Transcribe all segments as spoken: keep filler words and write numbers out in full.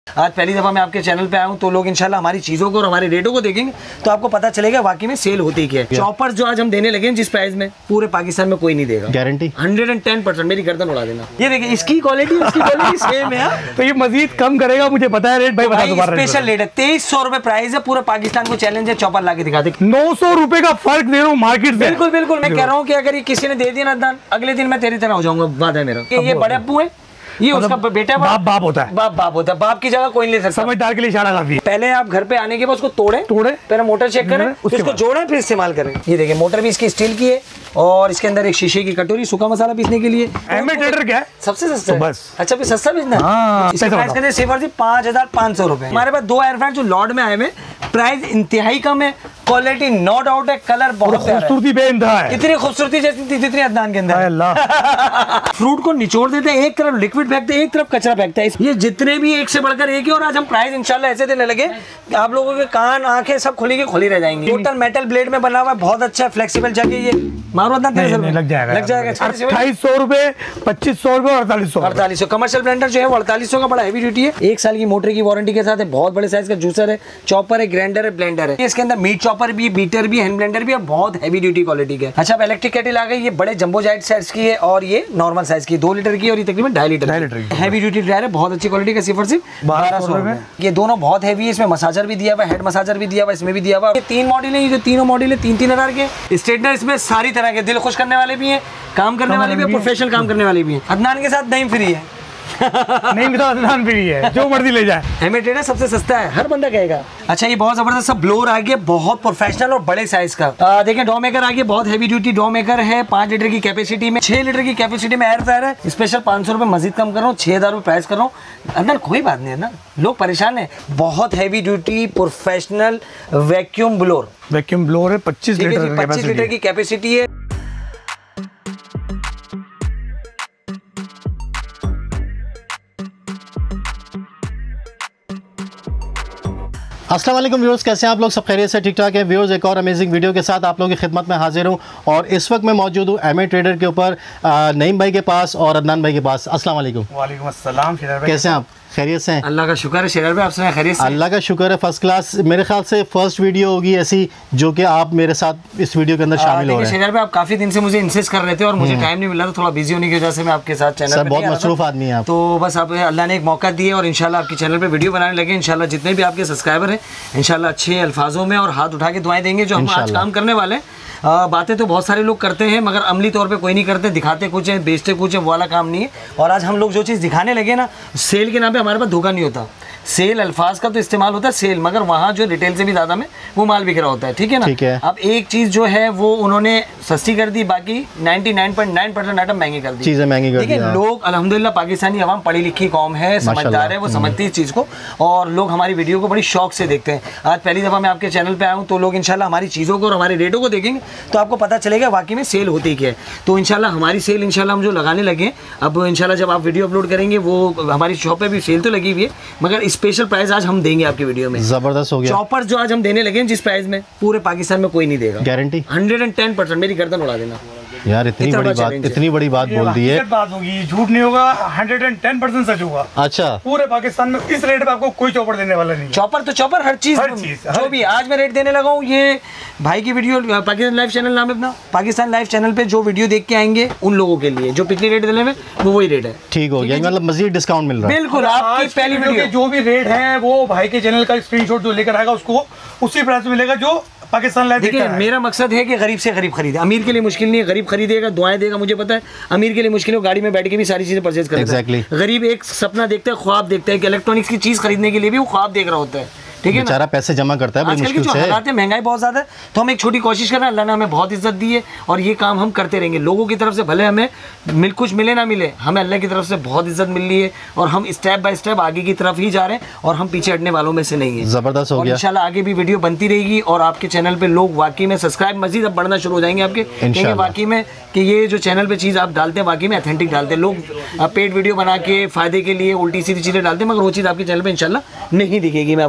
आज पहली दफा मैं आपके चैनल पे आया हूँ तो लोग इंशाल्लाह हमारी चीजों को और हमारे रेटों को देखेंगे तो आपको पता चलेगा वाकई में सेल होती क्या है। चॉपर जो आज हम देने लगे हैं जिस प्राइस में पूरे पाकिस्तान में कोई नहीं देगा, guarantee hundred and ten percent. मेरी गर्दन उड़ा देना। ये देखिए इसकी क्वालिटी उसकी क्वालिटी सेम है तो ये मजीद कम करेगा, मुझे पता है रेट भाई बता दो। स्पेशल रेट है, तेईस सौ रुपए प्राइस है, पूरे पाकिस्तान को चैलेंज है। चॉपर ला के दिखा दे, नौ सौ रुपए का फर्क दे रहा हूँ मार्केट से। बिल्कुल बिल्कुल, मैं कह रहा हूँ कि अगर ये किसी ने दे दिया ना अगले दिन मैं तेरी तरह हो जाऊंगा। बात है मेरा ये बड़े अब्बू है, ये उसका बेटा बाप बाप होता है, बाप बाप होता है, बाप की जगह कोई नहीं ले सकता। समझदार के लिए इशारा काफी है। पहले आप घर पे आने के बाद उसको तोड़े तोड़े पहले मोटर चेक करें, उसको जोड़ें फिर इस्तेमाल करें। ये देखिए मोटर भी इसकी स्टील की है और इसके अंदर एक शीशे की कटोरी सूखा मसाला पीसने के लिए। एमिटेटर क्या है? सबसे सस्ता है बस। अच्छा भी सस्ता बेचना है। इसका प्राइस कहते हैं सिर्फ और सिर्फ पाँच हजार पाँच सौ रुपए। हमारे पास दो एयर फ्रायर जो लॉर्ड में आए हुए, प्राइस इंतहाई कम है, क्वालिटी नो डाउट है, कलर बहुत खूबसूरती बेइंतहा है, इतनी खूबसूरती जैसी जितनी अदनान के अंदर। फ्रूट को निचोड़ देते हैं, एक तरफ लिक्विड फेंकते हैं, एक तरफ कचरा फेंकते हैं। ये जितने भी एक से बढ़कर एक है और आज हम प्राइस इंशाल्लाह ऐसे देने लगे आप लोगों के कान आंखें सब खुली के खुली रह जाएंगी। टोटल मेटल ब्लेड में बना हुआ है, बहुत अच्छा फ्लेक्सिबल जगह। ये मारो लग जाएगा लग जाएगा अट्ठाईस सौ रुपए, पच्चीस सौ रुपए, अड़तालीस सौ अड़तालीस सौ कमर्शियल ब्लेंडर जो है वो अड़तालीस सौ का बड़ा हैवी ड्यूटी है। एक साल की मोटर की वारंटी के साथ है, बहुत बड़े साइज का जूसर है, चॉपर है, ग्राइंडर है, ब्लेंडर है। इसके अंदर मीट चॉपर भी, बीटर भी, हैंड ब्लेंडर भी और बहुत हैवी ड्यूटी क्वालिटी का। अच्छा अब इलेक्ट्रिक केटल आ गई, ये बड़े जंबो जाइंट साइज की है और ये नॉर्मल साइज की दो लीटर की और ये तकरीबन ढाई litre litre heavy duty dryer है, बहुत अच्छी क्वालिटी का, सिर्फ सिर्फ बारह सौ रुपए। ये दोनों बहुत हैवी है, इसमें मसाजर भी दिया हुआ, हेड मसाजर भी दिया हुआ, इसमें भी दिया हुआ। ये तीन मॉडल है, ये जो तीनों मॉडल है तीन तीन हजार के। स्ट्रेटनर इसमें सारी तरह के, दिल खुश करने वाले भी हैं, काम करने वाले भी हैं, प्रोफेशनल काम करने वाले भी हैं। अदनान के साथ नहीं फ्री है नहीं भी तो अदनान फ्री है, जो मर्जी ले जाए। एमिटेटर सबसे सस्ता है, हर बंदा कहेगा। अच्छा ये बहुत जबरदस्त सा ब्लोअर आ गया, बहुत प्रोफेशनल और बड़े साइज का। देखिए डॉ मेकर आ गया, बहुत हैवी ड्यूटी डॉ मेकर है, पांच लीटर की कैपेसिटी में, छह लीटर की कैपेसिटी में एयर फ्रायर है। स्पेशल पाँच सौ रुपए मजीद कम कर रहा हूँ, छह हजार रुपए प्राइस कर रहा हूँ। अदनान कोई बात नहीं है ना, लोग परेशान है। बहुत heavy duty professional vacuum blower, vacuum blower है, पच्चीस लीटर पच्चीस लीटर की कैपेसिटी है। अस्सलाम वालेकुम व्यूअर्स, कैसे हैं आप लोग? सब खैरियत से ठीक ठाक है व्यूअर्स। एक और अमेजिंग वीडियो के साथ आप लोगों की खिदमत में हाजिर हूं और इस वक्त मैं मौजूद हूं एम ए ट्रेडर के ऊपर, नईम भाई के पास और अदनान भाई के पास। अस्सलाम वालेकुम। वालेकुम अस्सलाम। कैसे हैं आप? खैरियत से हैं? अल्लाह का शुक्र है शेर भाई, आपसे खैरियत से? अल्लाह का शुक्र है, फर्स्ट क्लास। मेरे ख्याल से फर्स्ट वीडियो होगी ऐसी जो कि आप मेरे साथ इस वीडियो के अंदर शामिल हो रहे हैं। शेर भाई आप काफी दिन से मुझे इंसिस्ट कर रहे थे और मुझे टाइम नहीं मिला था, थोड़ा बिजी होने की वजह से मैं आपके साथ चैनल सर बहुत मसरूफ आदमी है आप। तो बस आप अल्लाह ने एक मौका दिया और इंशाल्लाह आपके चैनल पे वीडियो बनाने लगे। इंशाल्लाह जितने भी आपके सब्सक्राइबर हैं इंशाल्लाह अच्छे अल्फाजों में और हाथ उठा के दुआएं देंगे जो हम आज काम करने वाले हैं। आ, बातें तो बहुत सारे लोग करते हैं मगर अमली तौर पे कोई नहीं करते, दिखाते कुछ है बेचते कुछ है, वो वाला काम नहीं है। और आज हम लोग जो चीज़ दिखाने लगे ना, सेल के नाम पे हमारे पास धोखा नहीं होता। सेल अल्फाज का तो इस्तेमाल होता है सेल, मगर वहाँ जो रिटेल से भी ज़्यादा में वो माल बिक रहा होता है, ठीक है ना? ठीक है। अब एक चीज़ जो है वो उन्होंने सस्ती कर दी, बाकी निन्यानवे पॉइंट नौ परसेंट आइटम महंगी कर दी, चीज़ें महंगी कर दी। लोग अल्हम्दुलिल्लाह पाकिस्तानी अवाम पढ़ी लिखी कौम है, समझदार है, वो समझती है इस चीज़ को और लोग हमारी वीडियो को बड़ी शौक से देखते हैं। आज पहली दफ़ा मैं आपके चैनल पे आया हूँ तो लोग इंशाल्लाह हमारी चीज़ों को और हमारे रेटों को देखेंगे तो आपको पता चलेगा वाकई में सेल होती क्या है। तो इंशाल्लाह हमारी सेल इंशाल्लाह हम जो लगाने लगे, अब इंशाल्लाह जब आप वीडियो अपलोड करेंगे वो हमारी शॉप पे भी सेल तो लगी हुई है मगर स्पेशल प्राइस आज हम देंगे आपकी वीडियो में। जबरदस्त हो गया। चॉपर जो आज हम देने लगे जिस प्राइस में पूरे पाकिस्तान में कोई नहीं देगा, guarantee hundred and ten percent. मेरी गर्दन उड़ा देना यार, इतनी बड़ी बात इतनी बड़ी बात बोल दी है। बात होगी, झूठ नहीं होगा, हंड्रेड एंड टेन परसेंट सच होगा। अच्छा पूरे पाकिस्तान में इस रेट पे आपको कोई चॉपर देने वाला नहीं है। चॉपर तो चॉपर, हर चीज हर चीज जो भी आज मैं रेट देने लगा हूँ। ये भाई की वीडियो पाकिस्तान लाइव चैनल नाम है अपना, पाकिस्तान लाइव चैनल पे जो वीडियो देख के आएंगे उन लोगों के लिए जो पिछले रेट देने में वो वही रेट है। ठीक हो गया, मतलब मजीद डिस्काउंट मिल रहा है। बिल्कुल, आपकी पहली वीडियो जो भी रेट है वो भाई के चैनल का स्क्रीनशॉट जो लेकर आएगा उसको उसी प्राइस में मिलेगा जो पाकिस्तान लाइव। देखिए मेरा मकसद है कि गरीब से गरीब खरीदे। अमीर के लिए मुश्किल नहीं है, गरीब खरीदेगा दुआएं देगा, मुझे पता है। अमीर के लिए मुश्किल है, गाड़ी में बैठ के भी सारी चीजें परचेज करेगा। exactly. गरीब एक सपना देखता है, ख्वाब देखता है कि इलेक्ट्रॉनिक्स की चीज खरीदने के लिए भी वो ख्वाब देख रहा होता है, ठीक है ना? पैसे जमा करता है बड़ी मुश्किल से। हालात है, महंगाई बहुत ज्यादा है तो हम एक छोटी कोशिश कर रहे हैं। अल्लाह ने हमें बहुत इज्जत दी है और ये काम हम करते रहेंगे लोगों की तरफ से, भले हमें मिल कुछ मिले ना मिले, हमें अल्लाह की तरफ से बहुत इज्जत मिल रही है और हम स्टेप बाय स्टेप आगे की तरफ ही जा रहे हैं और हम पीछे हटने वालों में से नहीं है। जबरदस्त हो गया। इंशाल्लाह आगे भी वीडियो बनती रहेगी और आपके चैनल पे लोग वाकई में सब्सक्राइब मजीद अब बढ़ना शुरू हो जाएंगे आपके, क्योंकि वाकई में कि ये जो चैनल पे चीज़ आप डालते हैं वाकई में ऑथेंटिक डालते हैं। लोग पेड वीडियो बना के फायदे के लिए उल्टी सीधी चीज़ें डालते हैं मगर वो चीज़ आपके चैनल पे इंशाल्लाह नहीं दिखेगी। मैं आपको क्लियर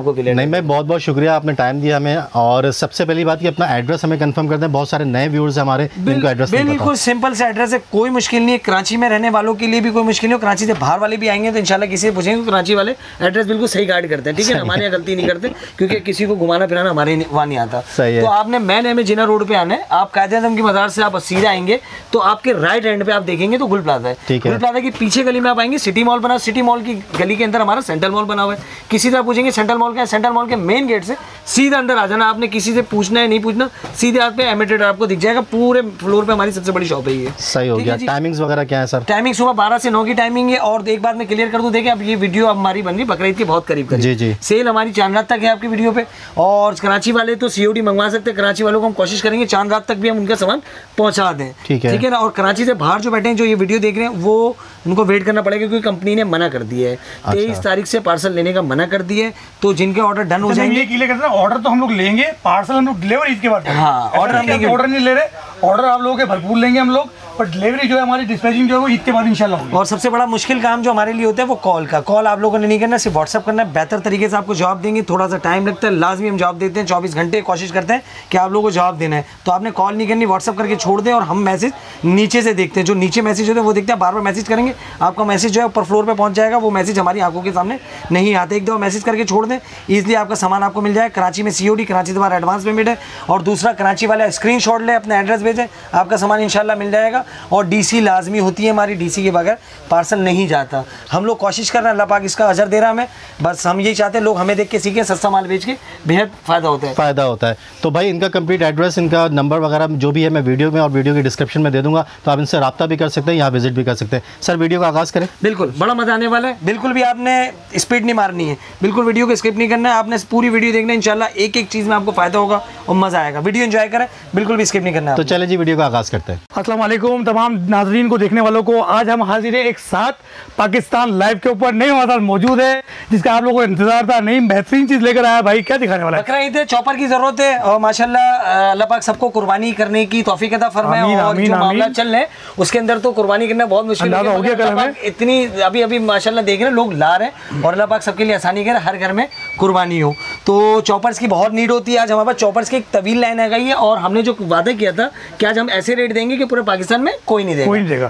नहीं मैं बहुत बहुत शुक्रिया, आपने टाइम दिया हमें। और सबसे पहली बात कि अपना एड्रेस हमें कंफर्म कर दें, बहुत सारे नए व्यूअर्स हैं हमारे जिनको एड्रेस नहीं पता। बिल्कुल सिंपल सा एड्रेस है, कोई मुश्किल नहीं है। कराची में रहने वालों के लिए भी कोई मुश्किल नहीं हो, कराची से बाहर वाले भी आएंगे तो इंशाल्लाह किसी से पूछेंगे, कराची वाले एड्रेस बिल्कुल सही गाइड करते हैं, ठीक है। हमारे यहाँ गलती नहीं करते, क्योंकि किसी को घुमाना फिराना हमारे वहाँ नहीं आता। तो आपने मैन एम जिना रोड पे आना है, आप कायदे आज़म की मज़ार से आप सीधे आएंगे तो आपके राइट हैंड पे आप देखेंगे तो गुल प्लाजा है। गुल प्लाजा की पीछे गली में आप आएंगे, सिटी मॉल बना, सिटी मॉल की गली के अंदर हमारा सेंट्रल मॉल बना हुआ है। किसी तरह पूछेंगे सेंट्रल मॉल का, सेंट्रल मॉल के मेन गेट से सीधा अंदर आ जाना। आपने किसी से पूछना है नहीं पूछना, सीधे आप पे एम ट्रेडर आपको दिख जाएगा, पूरे फ्लोर पे हमारी सबसे बड़ी शॉप है ये। सही हो गया। टाइमिंग्स वगैरह क्या है सर? टाइमिंग सुबह बारह से नौ की टाइमिंग है। और एक बात मैं क्लियर कर दूं, देखिए अब ये वीडियो हमारी बन रही बकरीद के बहुत करीब करीब, जी जी। सेल हमारी चांद रात तक है आपकी वीडियो पे। और कराची वाले तो सीओडी मंगवा सकते हैं, कराची वालों को हम कोशिश करेंगे चांद रात तक भी हम उनका सामान पहुंचा दें, ठीक है, ठीक है ना। और कराची से बाहर जो बैठे हैं, जो ये वीडियो देख रहे हैं, वो उनको वेट करना पड़ेगा क्योंकि कंपनी ने मना कर दिया है, तेईस तारीख से पार्सल लेने का मना कर दिया है। तो जिनके ऑर्डर डन हो जाएंगे, ऑर्डर तो हम लोग लेंगे, पार्सल हम लोग डिलीवरी के बाद। हाँ, ऑर्डर हम लेंगे, ऑर्डर नहीं ले रहे, ऑर्डर आप लोगों के भरपूर लेंगे हम लोग, पर डिलीवरी जो है हमारी डिस्पैचिंग जो है वो ईद के बाद इंशाल्लाह होगी। और सबसे बड़ा मुश्किल काम जो हमारे लिए होता है वो कॉल का। कॉल आप लोगों ने नहीं करना, सिर्फ व्हाट्सअप करना है, बेहतर तरीके से आपको जवाब देंगे। थोड़ा सा टाइम लगता है, लाजमी हम जवाब देते हैं, चौबीस घंटे कोशिश करते हैं कि आप लोगों को जवाब देना है। तो आपने कॉल नहीं करनी, व्हाट्सअप करके छोड़ दें और हम मैसेज नीचे से देखते हैं, जो नीचे मैसेज होते हैं वो देखते हैं, बार बार मैसेज करेंगे, आपका मैसेज जो है ऊपर फ्लोर पर पहुँच जाएगा। वो मैसेज हमारी आंखों के सामने नहीं आते, एक दो मैसेज करके छोड़ दें, ईजिली आपका सामान आपको मिल जाए। कराची में सीओडी, कराची से बाहर एडवांस पेमेंट है। और दूसरा, कराची वाले स्क्रीनशॉट ले, अपना एड्रेस भेजें, आपका सामान इंशाल्लाह मिल जाएगा। और डीसी लाजमी होती है हमारी, डीसी के बगैर पार्सल नहीं जाता। हम लोग कोशिश कर रहे हैं, अल्लाह पाक इसका अजर दे रहा है हमें। बस हम यही चाहते हैं लोग हमें देख के सीखें, सस्ता माल बेच के बेहद फायदा होता है फायदा होता है। तो भाई इनका कंप्लीट एड्रेस, इनका नंबर वगैरह जो भी है मैं वीडियो में और वीडियो के डिस्क्रिप्शन में दे दूंगा, तो आप इनसे रब्ता भी कर सकते हैं, यहाँ विजिट भी कर सकते हैं। सर वीडियो का आगाज़ करें। बिल्कुल, बड़ा मजा आने वाला है। बिल्कुल भी आपने स्पीड नहीं मारनी है, बिल्कुल वीडियो को स्किप नहीं करना है, आपने पूरी वीडियो देखना है। इंशाल्लाह एक एक चीज़ में आपको फायदा होगा और मजा आएगा। वीडियो एंजॉय करें, बिल्कुल भी स्किप नहीं करना है। तो चले जी वीडियो का आगाज़ करते हैं। अस्सलाम वालेकुम तमाम नाज़रीन को, देखने वालों को। आज हम हाजिर है एक साथ पाकिस्तान लाइव के ऊपर। नई हमारे साथ मौजूद है जिसका आप लोगों को इंतजार था, नई बेहतरीन चीज लेकर आया। भाई क्या दिखाने वाला है? बकरा ईद है, चॉपर की जरूरत है और माशाल्लाह अल्लाह पाक सबको कुर्बानी करने की तौफीक अता फरमाए। और जो मामला चल रहे हैं उसके अंदर तो कुर्बानी करना बहुत मुश्किल हो गया कल हमें। इतनी अभी अभी माशाल्लाह देख रहे हैं लोग ला रहे हैं और अल्लाह पाक सबके लिए आसानी करे, हर घर में कुर्बानी हो। तो चॉपर्स की बहुत नीड होती है। आज हमारे पास चॉपर्स की एक तवील लाइन आ गई है और हमने जो वादा किया था कि आज हम ऐसे रेट देंगे कि पूरे पाकिस्तान में कोई नहीं देगा, कोई नहीं देगा,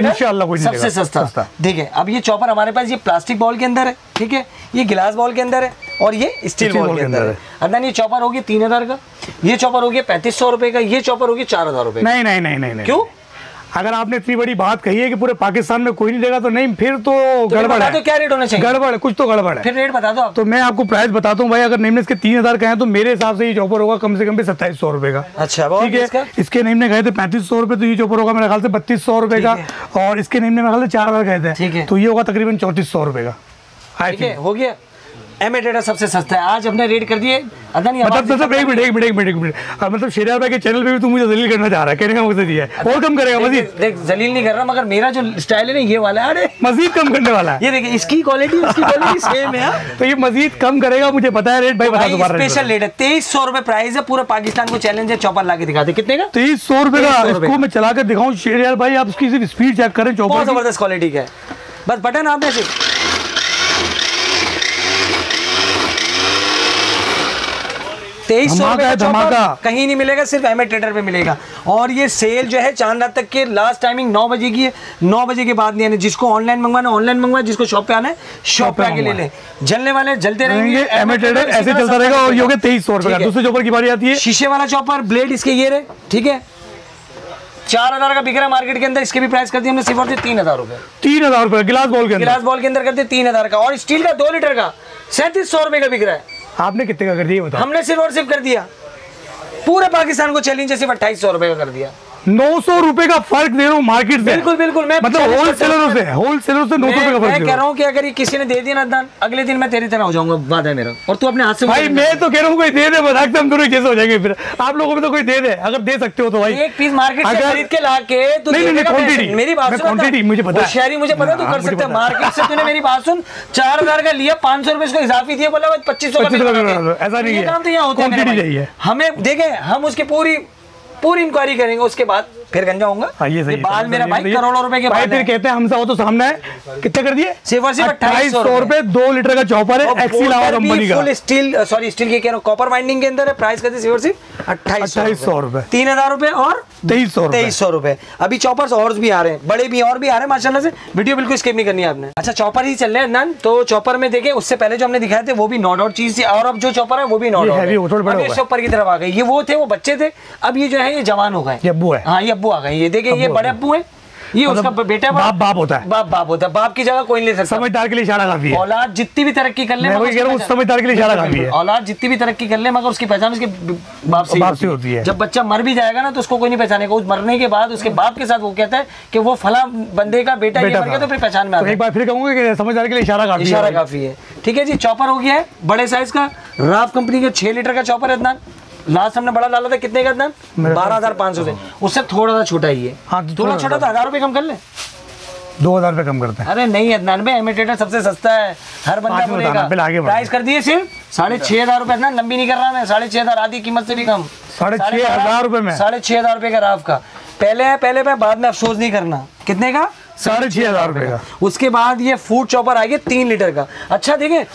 सबसे सस्ता। ठीक है, अब ये चॉपर हमारे पास ये प्लास्टिक बॉल के अंदर है, ठीक है, ये गिलास बॉल के अंदर है और ये स्टील बॉल के अंदर है। अदनान ये चॉपर होगी तीन हजार का, ये चॉपर होगी पैंतीस सौ रुपए का, ये चॉपर होगी चार हजार रुपए। नहीं नहीं नहीं नहीं क्यों? अगर आपने इतनी बड़ी बात कही है कि पूरे पाकिस्तान में कोई नहीं देगा तो नहीं, फिर तो, तो गड़बड़ है। तो क्या रेट होना चाहिए? गड़बड़ है, कुछ तो गड़बड़ है। फिर रेट बता दो आप। तो मैं आपको प्राइस बताता हूँ भाई। अगर नेमनेस के तीन हजार का है तो मेरे हिसाब से ये चॉपर होगा कम से कम भी सत्ताईस सौ रुपए का। अच्छा, ठीक है। इसके नेमने गए थे पैंतीस सौ रुपए, तो ये चॉपर होगा मेरे ख्याल से बत्तीस सौ रुपए का। और इसके नेमने मेरे ख्याल से चार हजार गए थे, तो ये होगा तकरीबन चौंतीस सौ रुपए का। हो गया। एम ट्रेडर सबसे सस्ता है, आज हमने रेट कर दिए। मतलब मतलब एक मिनट एक मिनट एक मिनट एक मिनट मतलब शेरियार भाई के चैनल पे भी तू मुझे जलील करना चाह रहा है, कहने का मकसद ये है। और कम करेगा मजीद? देख जलील नहीं कर रहा, मगर मेरा जो स्टाइल है ना ये वाला है, अरे मजीद कम करने वाला है। ये देखिए इसकी क्वालिटी उसकी क्वालिटी सेम है, तो ये मजीद कम करेगा, मुझे पता है। रेट भाई बता दो। स्पेशल रेट है, तेईस सौ रुपए प्राइस है। पूरे पाकिस्तान को चैलेंज है, चॉपर ला के दिखा दे। कितने का? तेईस सौ रुपए का। इसको मैं चला कर दिखाऊं शेरियार भाई, आप उसकी सिर्फ स्पीड चेक करें, चॉपर बहुत जबरदस्त क्वालिटी का है। बस बटन आपने सिर्फ तेईस सौ रुपए का कहीं नहीं मिलेगा, सिर्फ एम ट्रेडर पे मिलेगा। और ये सेल जो है चांद रात तक के, लास्ट टाइमिंग नौ बजे की है, नौ बजे के बाद नहीं आने। जिसको ऑनलाइन मंगवाना ऑनलाइन मंगवाए, जिसको शॉप पे आना है शॉप पे आके ले ले। जलने वाले जलते रहेंगे, एम ट्रेडर ऐसे चलता रहेगा। और ये हो गया तेईस सौ रुपए का। दूसरे चॉपर की बारी आती है, शीशे वाला चॉपर, ब्लेड इसके ये रहे, ठीक है, चार हजार का बिक रहा है मार्केट के अंदर। इसके भी प्राइस कर दिए हमने सिर्फ और तीन हजार रुपए। तीन हजार रुपए गिलास बॉल के अंदर, गिलास बॉल के अंदर करते तीन हजार का। और स्टील का दो लीटर का सैंतीस सौ रुपए का बिक रहा है। आपने कितने का कर दिया बताओ? हमने सिर्फ और सिर्फ कर दिया, पूरे पाकिस्तान को चैलेंज है, सिर्फ अट्ठाईस सौ रुपए का कर दिया। नौ सौ रुपए का फर्क दे रहा हूँ मार्केट से। बिल्कुल बिल्कुल, मैं मतलब होलसेलरों से होलसेलरों से नौ सौ रुपए का फर्क मैं कह रहा हूँ कि अगर ये किसी ने दे दिया ना अदनान, अगले दिन मैं तेरी तरह हो जाऊंगा, वादा है मेरा। और तू अपने हाथ से भाई, मैं तो कह रहा हूँ कोई दे दे, मजाक से हम दोनों कैसे हो जाएंगे फिर? आप लोगों में तो कोई दे दे, अगर दे सकते हो तो भाई एक पीस मार्केट से खरीद के ला के तू क्वांटिटी, मेरी बात सुन, क्वांटिटी मुझे पता है, शहरी मुझे पता तू कर सकता है। मार्केट से तूने मेरी बात सुन, चार हजार का लिया, पाँच सौ रुपए इसको इजाफी दिया, बोला पच्चीस सौ का। ऐसा नहीं है, काम तो यहाँ होता है। हमें देखे, हम उसकी पूरी पूरी इंक्वायरी करेंगे, उसके बाद फिर गंजा होऊंगा। हाँ, ये सही है, बाल मेरा भाई करोड़ों रुपए के भाई बाल फिर है। कहते हैं हमसे वो तो सामने है, कितने कर दिए? सिर्फ और सिर्फ अट्ठाईस सौ रुपए दो लीटर का चॉपर है, एक्सी लावा कंपनी का, फुल स्टील, सॉरी स्टील की कह रहा हूँ, कॉपर वाइंडिंग के अंदर है। प्राइस कहते सिर्फ और सिर्फ अट्ठाईस सौ रुपए, तीन हजार रुपए और तेईस सौ तेईस सौ रुपए। अभी चॉपर्स और भी आ रहे हैं, बड़े भी और भी आ रहे हैं माशाल्लाह से। वीडियो बिल्कुल स्किप नहीं करनी है आपने। अच्छा चॉपर ही चल रहे हैं अदनान, तो चॉपर में देखे उससे पहले जो हमने दिखाए थे वो भी नॉट आउट चीज थी, और अब जो चॉपर है वो भी नॉट आउट है, इससे ऊपर की तरफ आ गए। ये वो थे, वो बच्चे थे, अब ये जो है ये जवान हो गए, ये अब्बू है। हाँ ये अब्बू आ गए। ये देखे ये बड़े अब्बू है, ये उसका बेटा बाप बाप होता है, बाप बाप होता है। बाप की जगह कोई नहीं ले सकता। समझदार के लिए इशारा काफी है। औलाद जितनी भी तरक्की कर ले, मैं वही कह रहा हूँ, समझदार के लिए इशारा काफी है। औलाद जितनी भी तरक्की कर ले मगर उसकी पहचान उसके बाप से बाप से होती है। जब बच्चा मर भी जाएगा ना तो उसको कोई नहीं पहचानेगा। उस मरने के बाद उसके बाप के साथ वो कहता है कि वो फला बंदे का बेटा ये मर गया, तो फिर पहचान में आता है। एक बार फिर कहूंगा कि समझदार के लिए इशारा काफी है। इशारा काफी है। ठीक है जी, चॉपर हो गया है बड़े साइज का, राफ कंपनी के छह लीटर का चॉपर है अदनान। लास्ट हमने बड़ा डाला था कितने का अदनान? बारह हजार पाँच सौ से, उससे थोड़ा सा छोटा ही है। हाँ, थोड़ा छोटा तो हजार रुपए कम कर ले, दो हजार रुपए कम करते हैं। अरे नहीं अदनान भाई, इमिटेटर सबसे सस्ता है, हर बंदा बोलेगा। प्राइस कर दिए सिर्फ साढ़े छह हजार रुपए। अदनान लंबी नहीं कर रहा मैं, साढ़े छह हजार, आधी कीमत से भी कम, साढ़े छह हजार रुपए में, साढ़े छह हजार रुपए का राफ का। पहले है पहले पे, बाद में अफसोस नहीं करना। कितने का? साढ़े छह हजार रुपए का। उसके बाद ये फूड चॉपर आ गया तीन लीटर का। अच्छा देखे